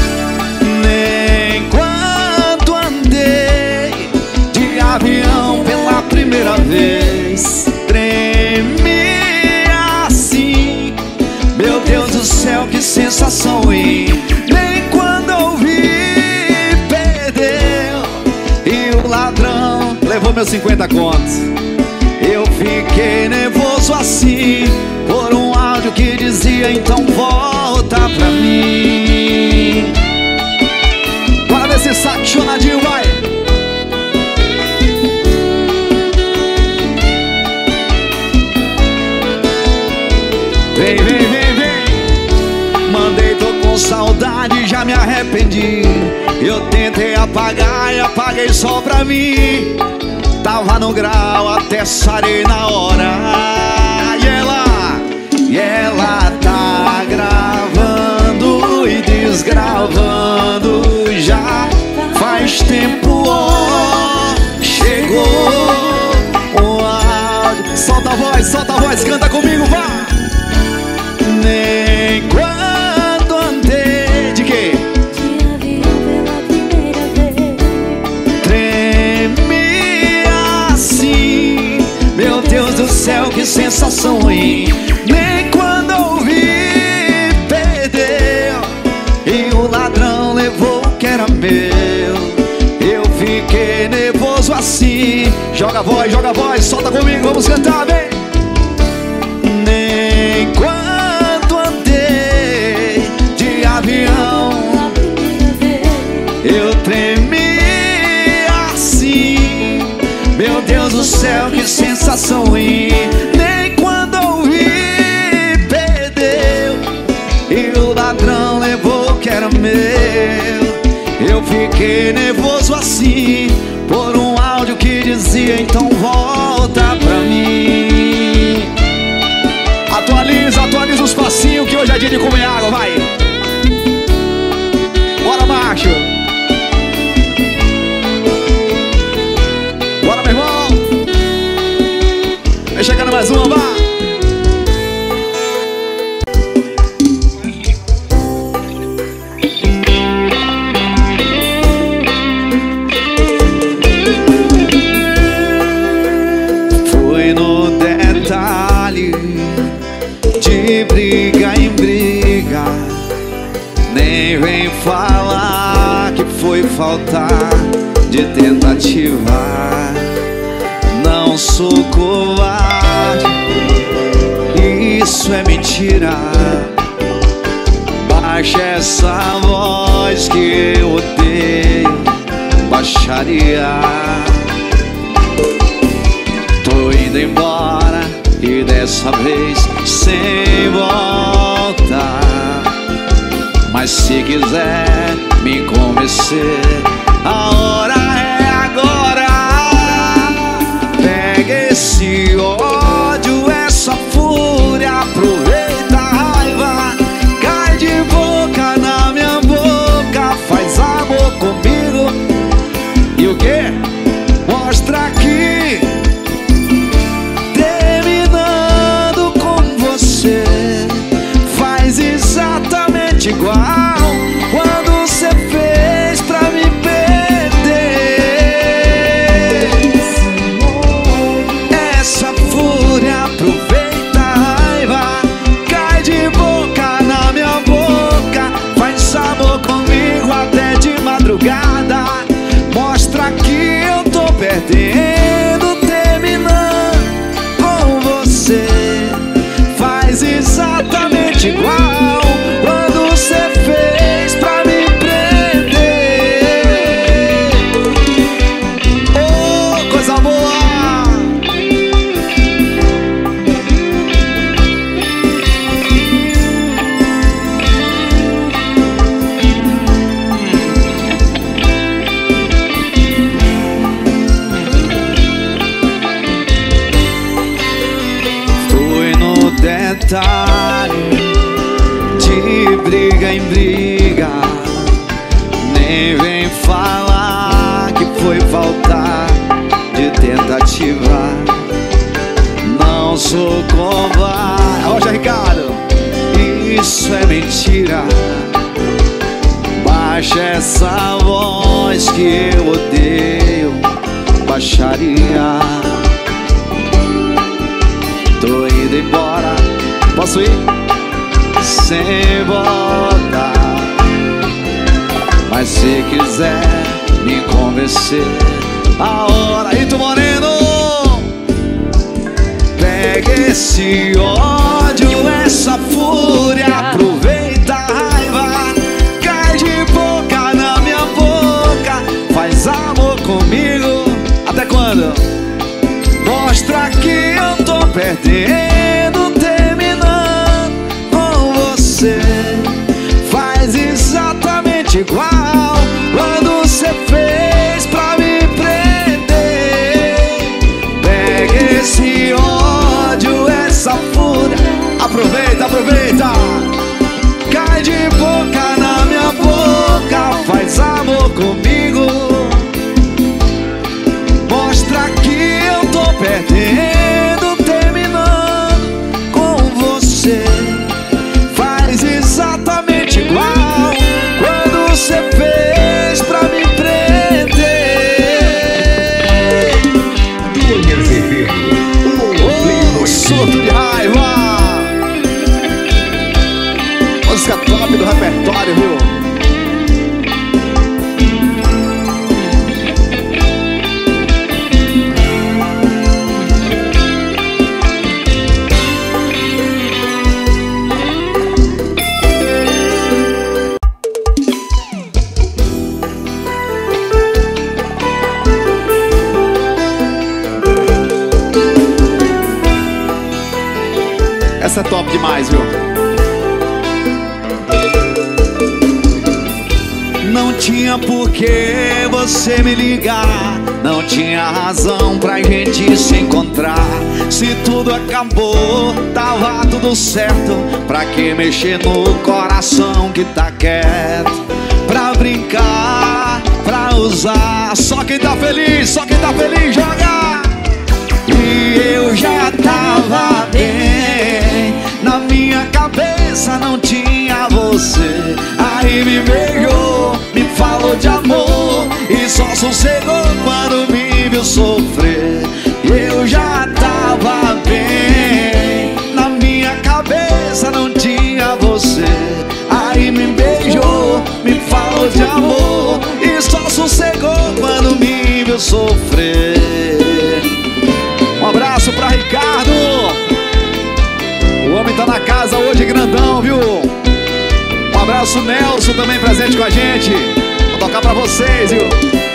Nem quando andei de avião pela primeira vez tremi assim. Meu Deus do céu, que sensação ruim. Levou meus 50 contos. Eu fiquei nervoso assim por um áudio que dizia: então volta pra mim. Bora ver esse saco chonadinho, vai. Vem, vem, vem, vem. Mandei, tô com saudade, já me arrependi. Eu tentei apagar e apaguei só pra mim. Tava no grau, até sarei na hora. E ela tá gravando e desgravando já faz tempo, ó. Chegou o áudio. Solta a voz, canta comigo, vá. Nem quando andei de quê? Céu, que sensação ruim. Nem quando ouvi, perdeu. E o ladrão levou o que era meu. Eu fiquei nervoso assim. Joga a voz, solta comigo, vamos cantar, vem. Nem quando andei de avião eu tremi assim. Meu Deus do céu, que sensação ruim. Nem quando ouvi, perdeu. E o ladrão levou o que era meu. Eu fiquei nervoso assim por um áudio que dizia: então volta pra mim. Atualiza os passinhos, que hoje é dia de comer água, vai. Bora, macho. Bora, meu irmão. Vai chegando mais uma, vá. Foi no detalhe de briga em briga. Nem vem falar que foi faltar de tentativa. Não sou covarde, isso é mentira. Baixa essa voz que eu odeio, baixaria. Tô indo embora e dessa vez sem volta. Mas se quiser me convencer, a hora é agora. Pega esse ódio, essa fúria, aproveita a raiva, cai de boca na minha boca, faz amor comigo. E o quê? Mostra aqui, terminando com você, faz exatamente igual quando você fez pra me perder. Essa fúria, aproveita a raiva, cai de boca na minha boca, faz amor comigo até de madrugada. Mostra que eu tô perdendo, terminando com você, faz exatamente igual quando você fez pra me prender. Oh, coisa boa! Fui no detalhe, de briga em briga, nem vem falar que foi falta de tentativa. Não sou covarde. Roger Ricardo, isso é mentira. Baixa essa voz que eu odeio, baixaria. Tô indo embora, posso ir? Sem volta. Mas se quiser me convencer, a hora. E tu, moreno, pega esse ódio, essa fúria, aproveita a raiva, cai de boca na minha boca, faz amor comigo. Até quando? Mostra que eu tô perdendo, terminando com você, faz exatamente igual quando você fez pra me prender. Pega esse ódio, essa fúria, aproveita, aproveita, cai de boca na minha boca, faz amor comigo. Mostra que eu tô perdendo, terminando com você, faz exatamente igual quando você fez pra me prender. Tony Azevedo, Oh, surto de raiva. Música top do repertório, viu? Essa é top demais, viu? Não tinha por que você me ligar, não tinha razão pra gente se encontrar. Se tudo acabou, tava tudo certo, pra que mexer no coração que tá quieto? Pra brincar, pra usar, só quem tá feliz, joga! E eu já tava bem, na minha cabeça não tinha você. Aí me beijou, me falou de amor e só sossegou quando me viu sofrer. Eu já tava bem, na minha cabeça não tinha você. Aí me beijou, me falou de amor e só sossegou quando me viu sofrer. Um abraço pra Ricardo, o homem tá na casa hoje grandão, viu? Um abraço, Nelson, também presente com a gente. Vou tocar pra vocês, viu?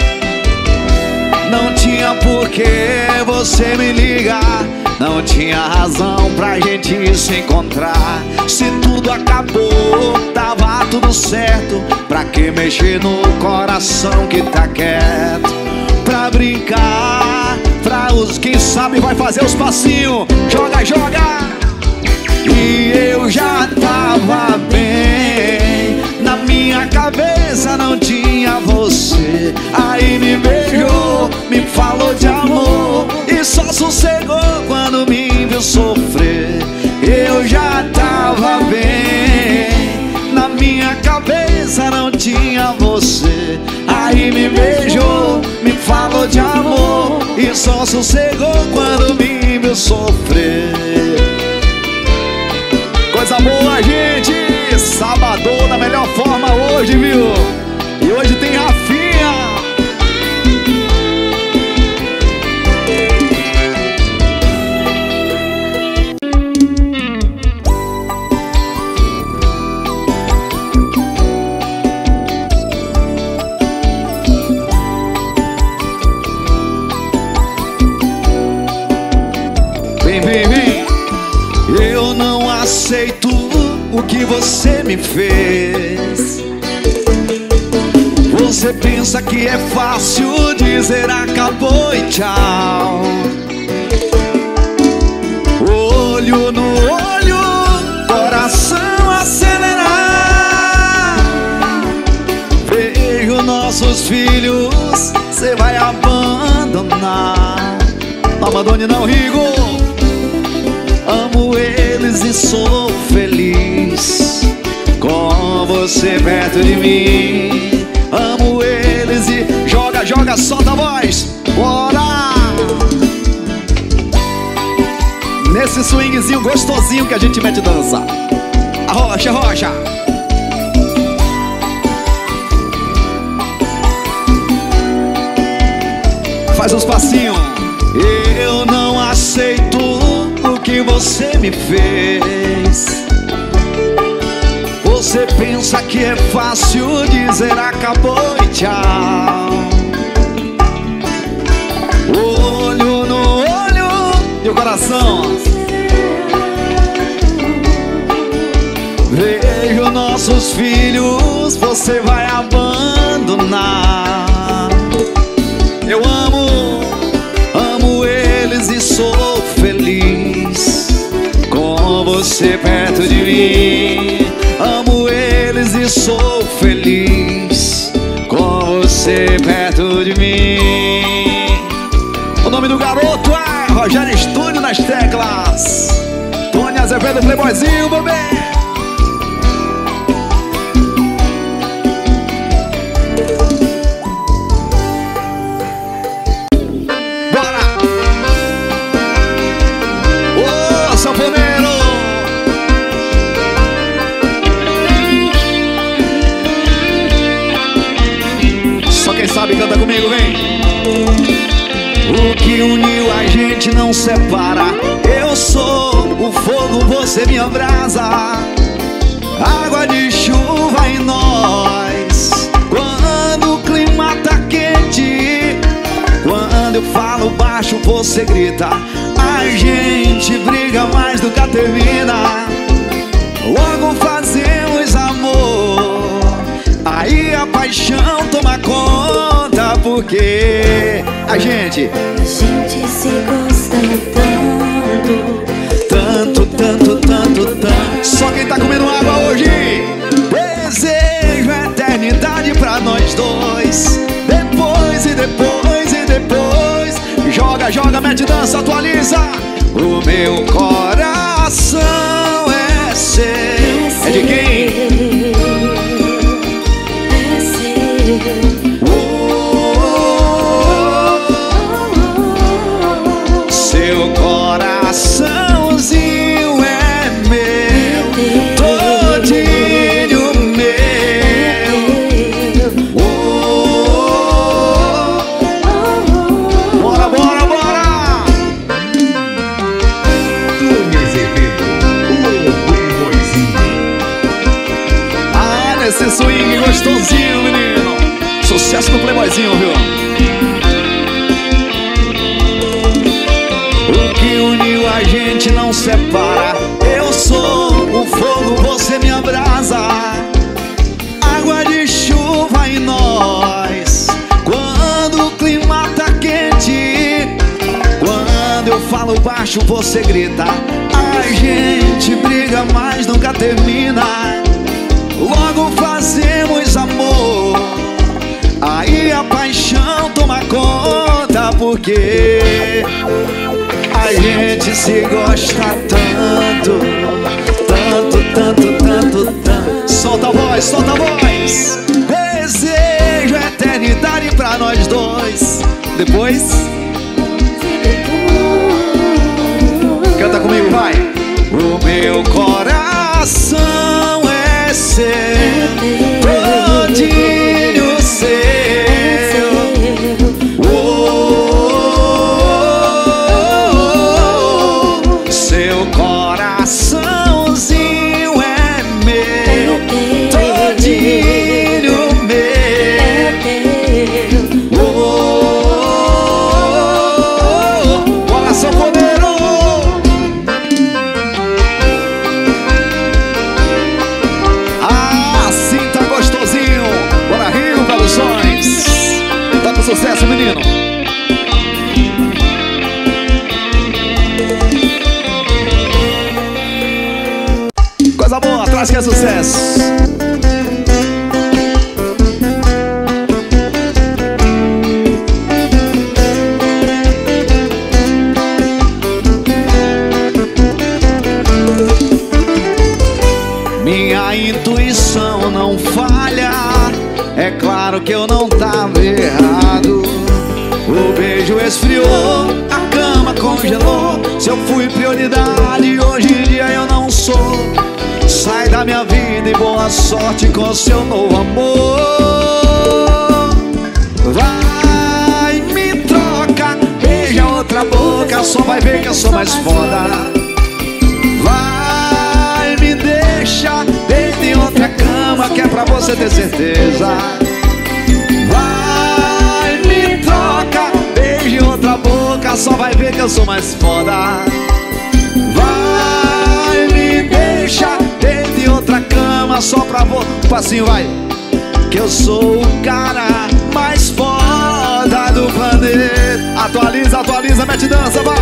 Não tinha por que você me ligar, não tinha razão pra gente se encontrar. Se tudo acabou, tava tudo certo. Pra que mexer no coração que tá quieto? Pra brincar, pra os quem sabe vai fazer os passinhos. Joga, joga! E eu já tava bem, na minha cabeça não tinha você. Aí me beijou, me falou de amor e só sossegou quando me viu sofrer. Eu já tava bem, na minha cabeça não tinha você. Aí me beijou, me falou de amor e só sossegou quando me viu sofrer. Coisa boa, gente! Sabadão da melhor forma hoje, viu? E hoje tem Rafinha. Vem, vem, vem! Eu não aceito o que você me fez. Você pensa que é fácil dizer acabou e tchau. Olho no olho, coração acelerar. Vejo nossos filhos, cê vai abandonar. Não abandone não, Rigo. Amo eles e sou feliz com você perto de mim. Amo eles e joga, joga, solta a voz. Bora! Nesse swingzinho gostosinho que a gente mete dança. Arrocha, arrocha. Faz uns passinhos. Eu não aceito o que você me fez. Você pensa que é fácil dizer acabou e tchau. Olho no olho e o coração. Vejo nossos filhos, você vai abandonar. Eu amo eles e sou feliz com você perto de mim. Amo eles e sou feliz com você perto de mim. O nome do garoto é Rogério Estúdio nas teclas. Tony Azevedo, Playboyzinho, bebê. Sabe, canta comigo, vem. O que uniu a gente não separa. Eu sou o fogo, você minha brasa. Água de chuva em nós. Quando o clima tá quente, quando eu falo baixo você grita. A gente briga mais do que termina. Logo fazemos amor, aí a paixão toma conta, porque a gente se gosta tanto, tanto, tanto, tanto. Só quem tá comendo água hoje. Desejo a eternidade pra nós dois. Depois e depois e depois. Joga, joga, mete dança, atualiza. O meu coração é seu. É de quem? Seu coraçãozinho é meu, todinho meu. Bora, bora, bora! Tony Azevedo. gostosinho, menino. Sucesso no Playboyzinho, viu? O que uniu a gente não separa. Eu sou o fogo, você me abrasa. Água de chuva em nós. Quando o clima tá quente, quando eu falo baixo, você grita. A gente briga, mas nunca termina. Logo fazemos amor, aí a paixão toma conta. Porque a gente se gosta tanto, tanto, tanto, tanto, tanto. Solta a voz, solta a voz. Desejo a eternidade pra nós dois. Depois canta comigo, vai. O meu coração é seu, todinho seu. Seu coraçãozinho é meu, todinho meu. Bora, sanfoneiro! Assim tá gostosinho. Bora, Rio Produções. Tá com sucesso, menino. Coisa boa, atrás que é sucesso. Minha intuição não falha. É claro que eu não tava errado. O beijo esfriou, a cama congelou. Se eu fui prioridade, hoje em dia eu não sou. Sai da minha vida e boa sorte com seu novo amor. Vai, me troca, beija outra boca, só vai ver que eu sou mais foda. Vai, me deixa, deita em outra cama, que é pra você ter certeza. Vai, me troca, beija em outra boca, só vai ver que eu sou mais foda. Vai, me deixa, deita em outra cama, só pra você. Passinho, vai. Que eu sou o cara mais foda do planeta. Atualiza, atualiza, mete dança, vá.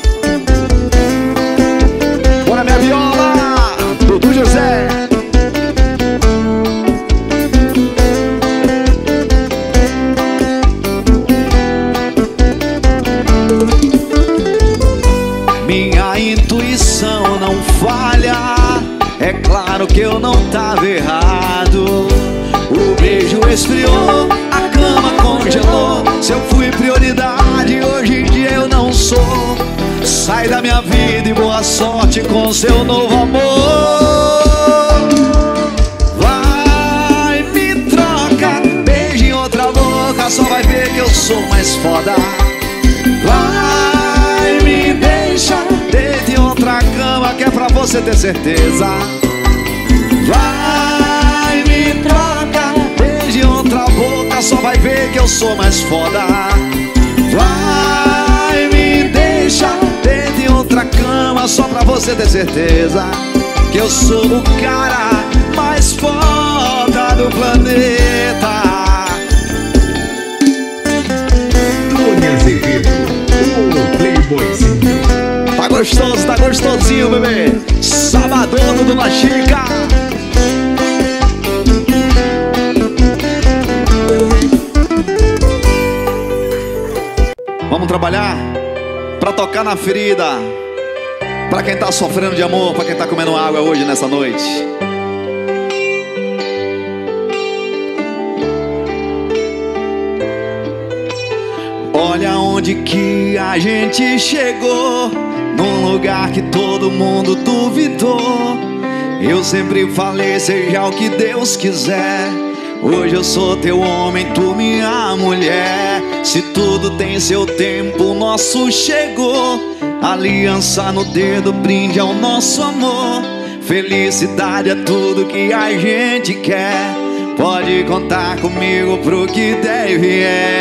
Bora, minha viola, Dudu José. Minha intuição não falha. É claro que eu não tava errado. O beijo esfriou, a cama congelou. Se eu fui prioridade, hoje em dia eu não sou. Sai da minha vida e boa sorte com seu novo amor. Vai, me troca, beija em outra boca, só vai ver que eu sou mais foda. Vai, me deixa, deita em outra cama, que é pra você ter certeza. Vai, me troca, beija em outra boca, só vai ver que eu sou mais foda. Vai, me deixa, deita em outra cama, só pra você ter certeza que eu sou o cara mais foda do planeta. Tony Azevedo, o Playboyzinho. Tá gostoso, tá gostosinho, bebê. Sabadão do La Chica. Vamos trabalhar pra tocar na ferida. Pra quem tá sofrendo de amor, pra quem tá comendo água hoje nessa noite. Olha onde que a gente chegou, num lugar que todo mundo duvidou. Eu sempre falei, seja o que Deus quiser. Hoje eu sou teu homem, tu minha mulher. Se tudo tem seu tempo, o nosso chegou. Aliança no dedo, brinde ao nosso amor. Felicidade é tudo que a gente quer. pode contar comigo pro que deve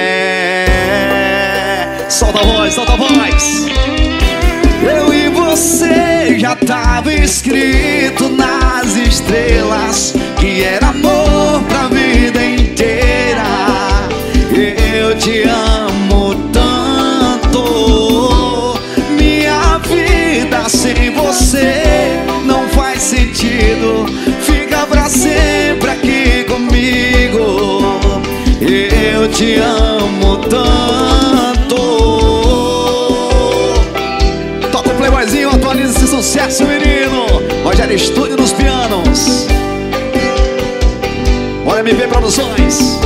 é. Solta a voz, solta a voz. Eu e você já tava escrito nas estrelas que era amor pra vida inteira. Eu te amo tanto, minha vida sem você não faz sentido. Fica pra sempre aqui comigo. Eu te amo tanto. Toca o playboyzinho, atualiza esse sucesso, menino. Rogério Estúdio nos pianos. Olha MV Produções.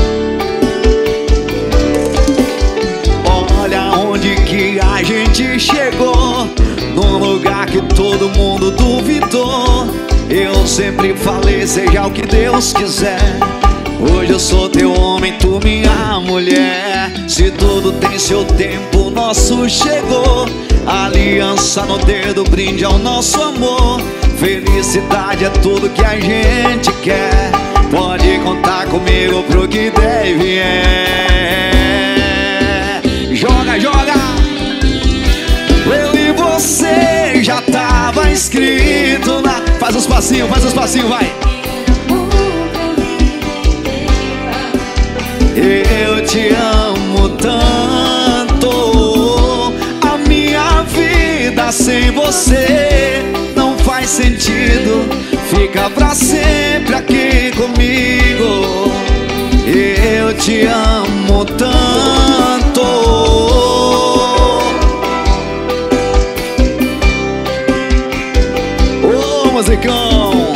Olha onde que a gente chegou, num lugar que todo mundo duvidou. Eu sempre falei, seja o que Deus quiser. Hoje eu sou teu homem, tu minha mulher. Se tudo tem seu tempo, o nosso chegou. Aliança no dedo, brinde ao nosso amor. Felicidade é tudo que a gente quer. Pode contar comigo pro que deve é. Joga, joga. Eu e você já tava escrito na... Faz uns passinhos, vai. Eu te amo tanto, a minha vida sem você não faz sentido. Fica pra sempre aqui comigo. Eu te amo tanto. Ô, musicão.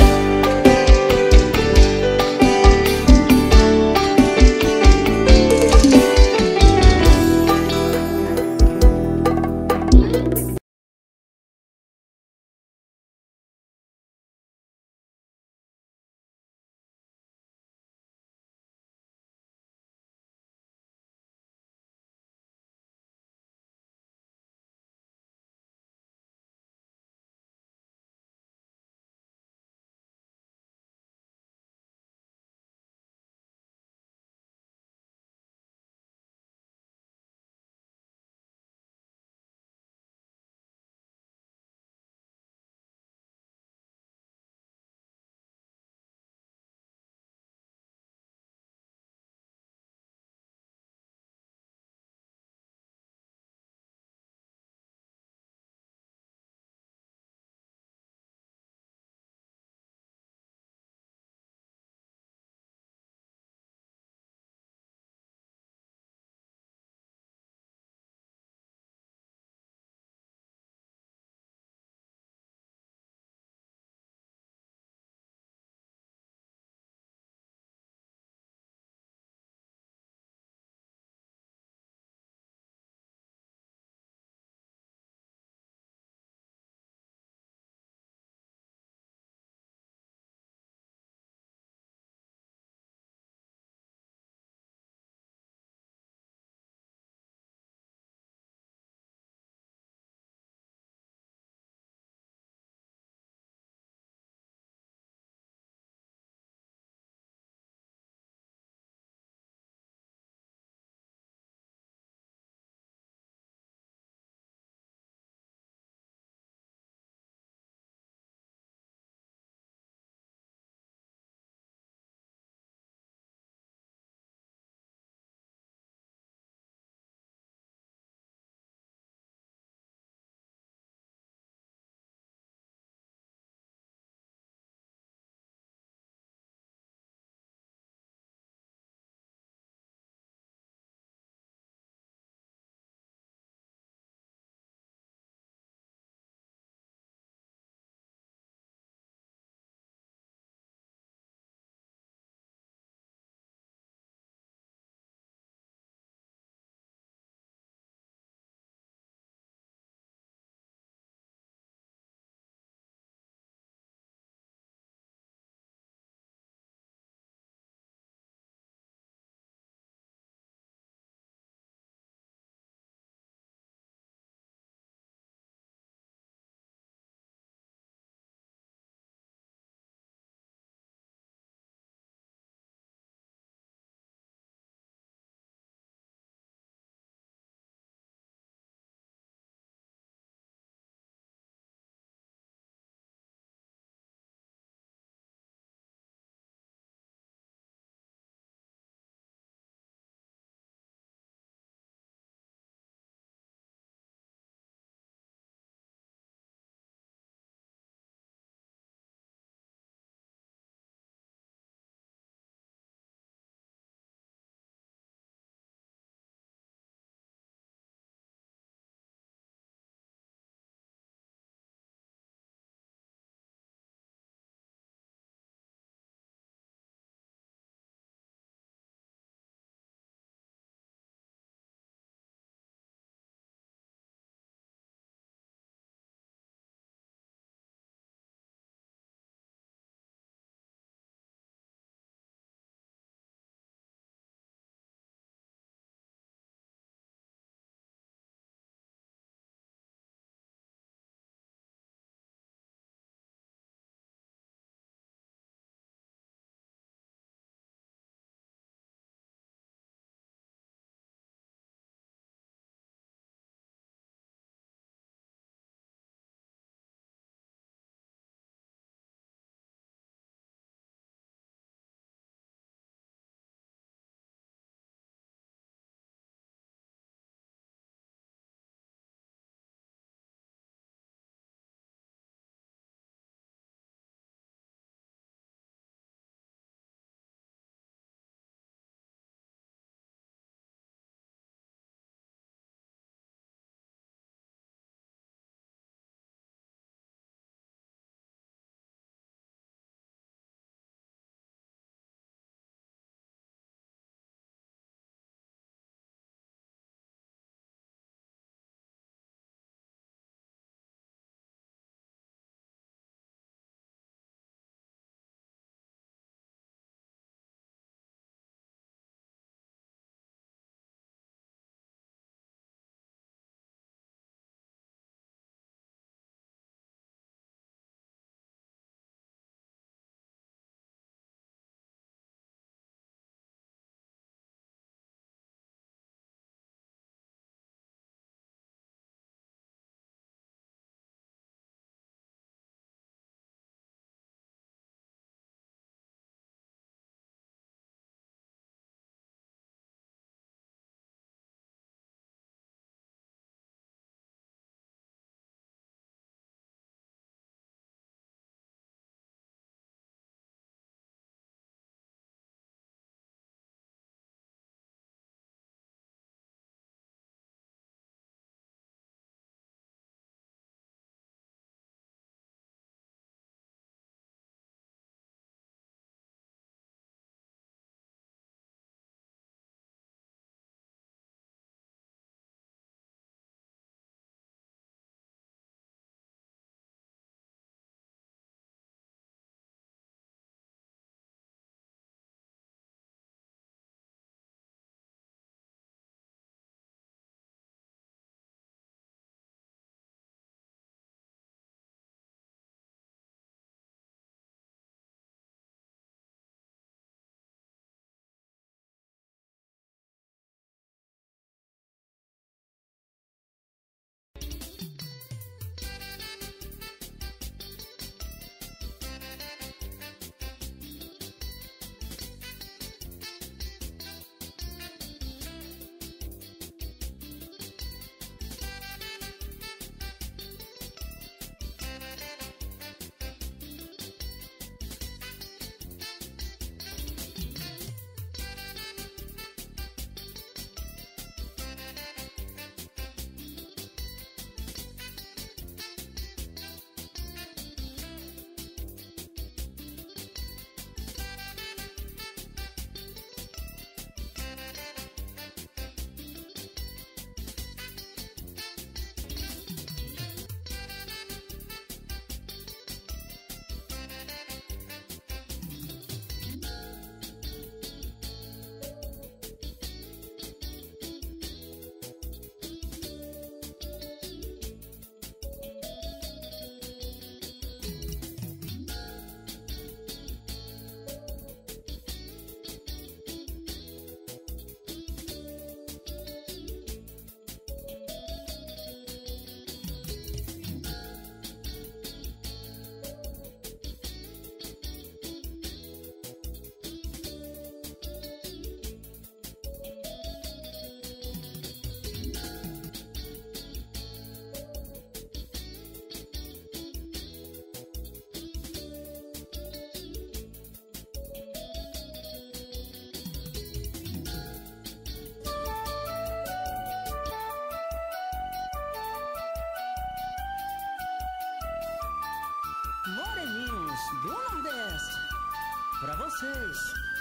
do Nordeste, pra vocês.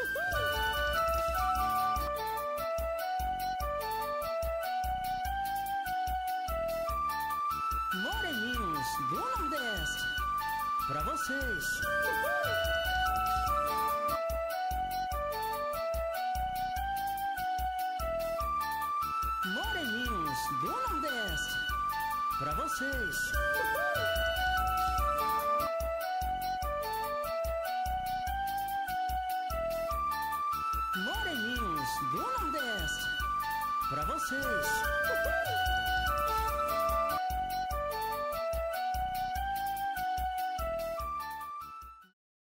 Moreninhos do Nordeste, pra vocês. Moreninhos do Nordeste, pra vocês. Moreninhos do Nordeste, pra vocês.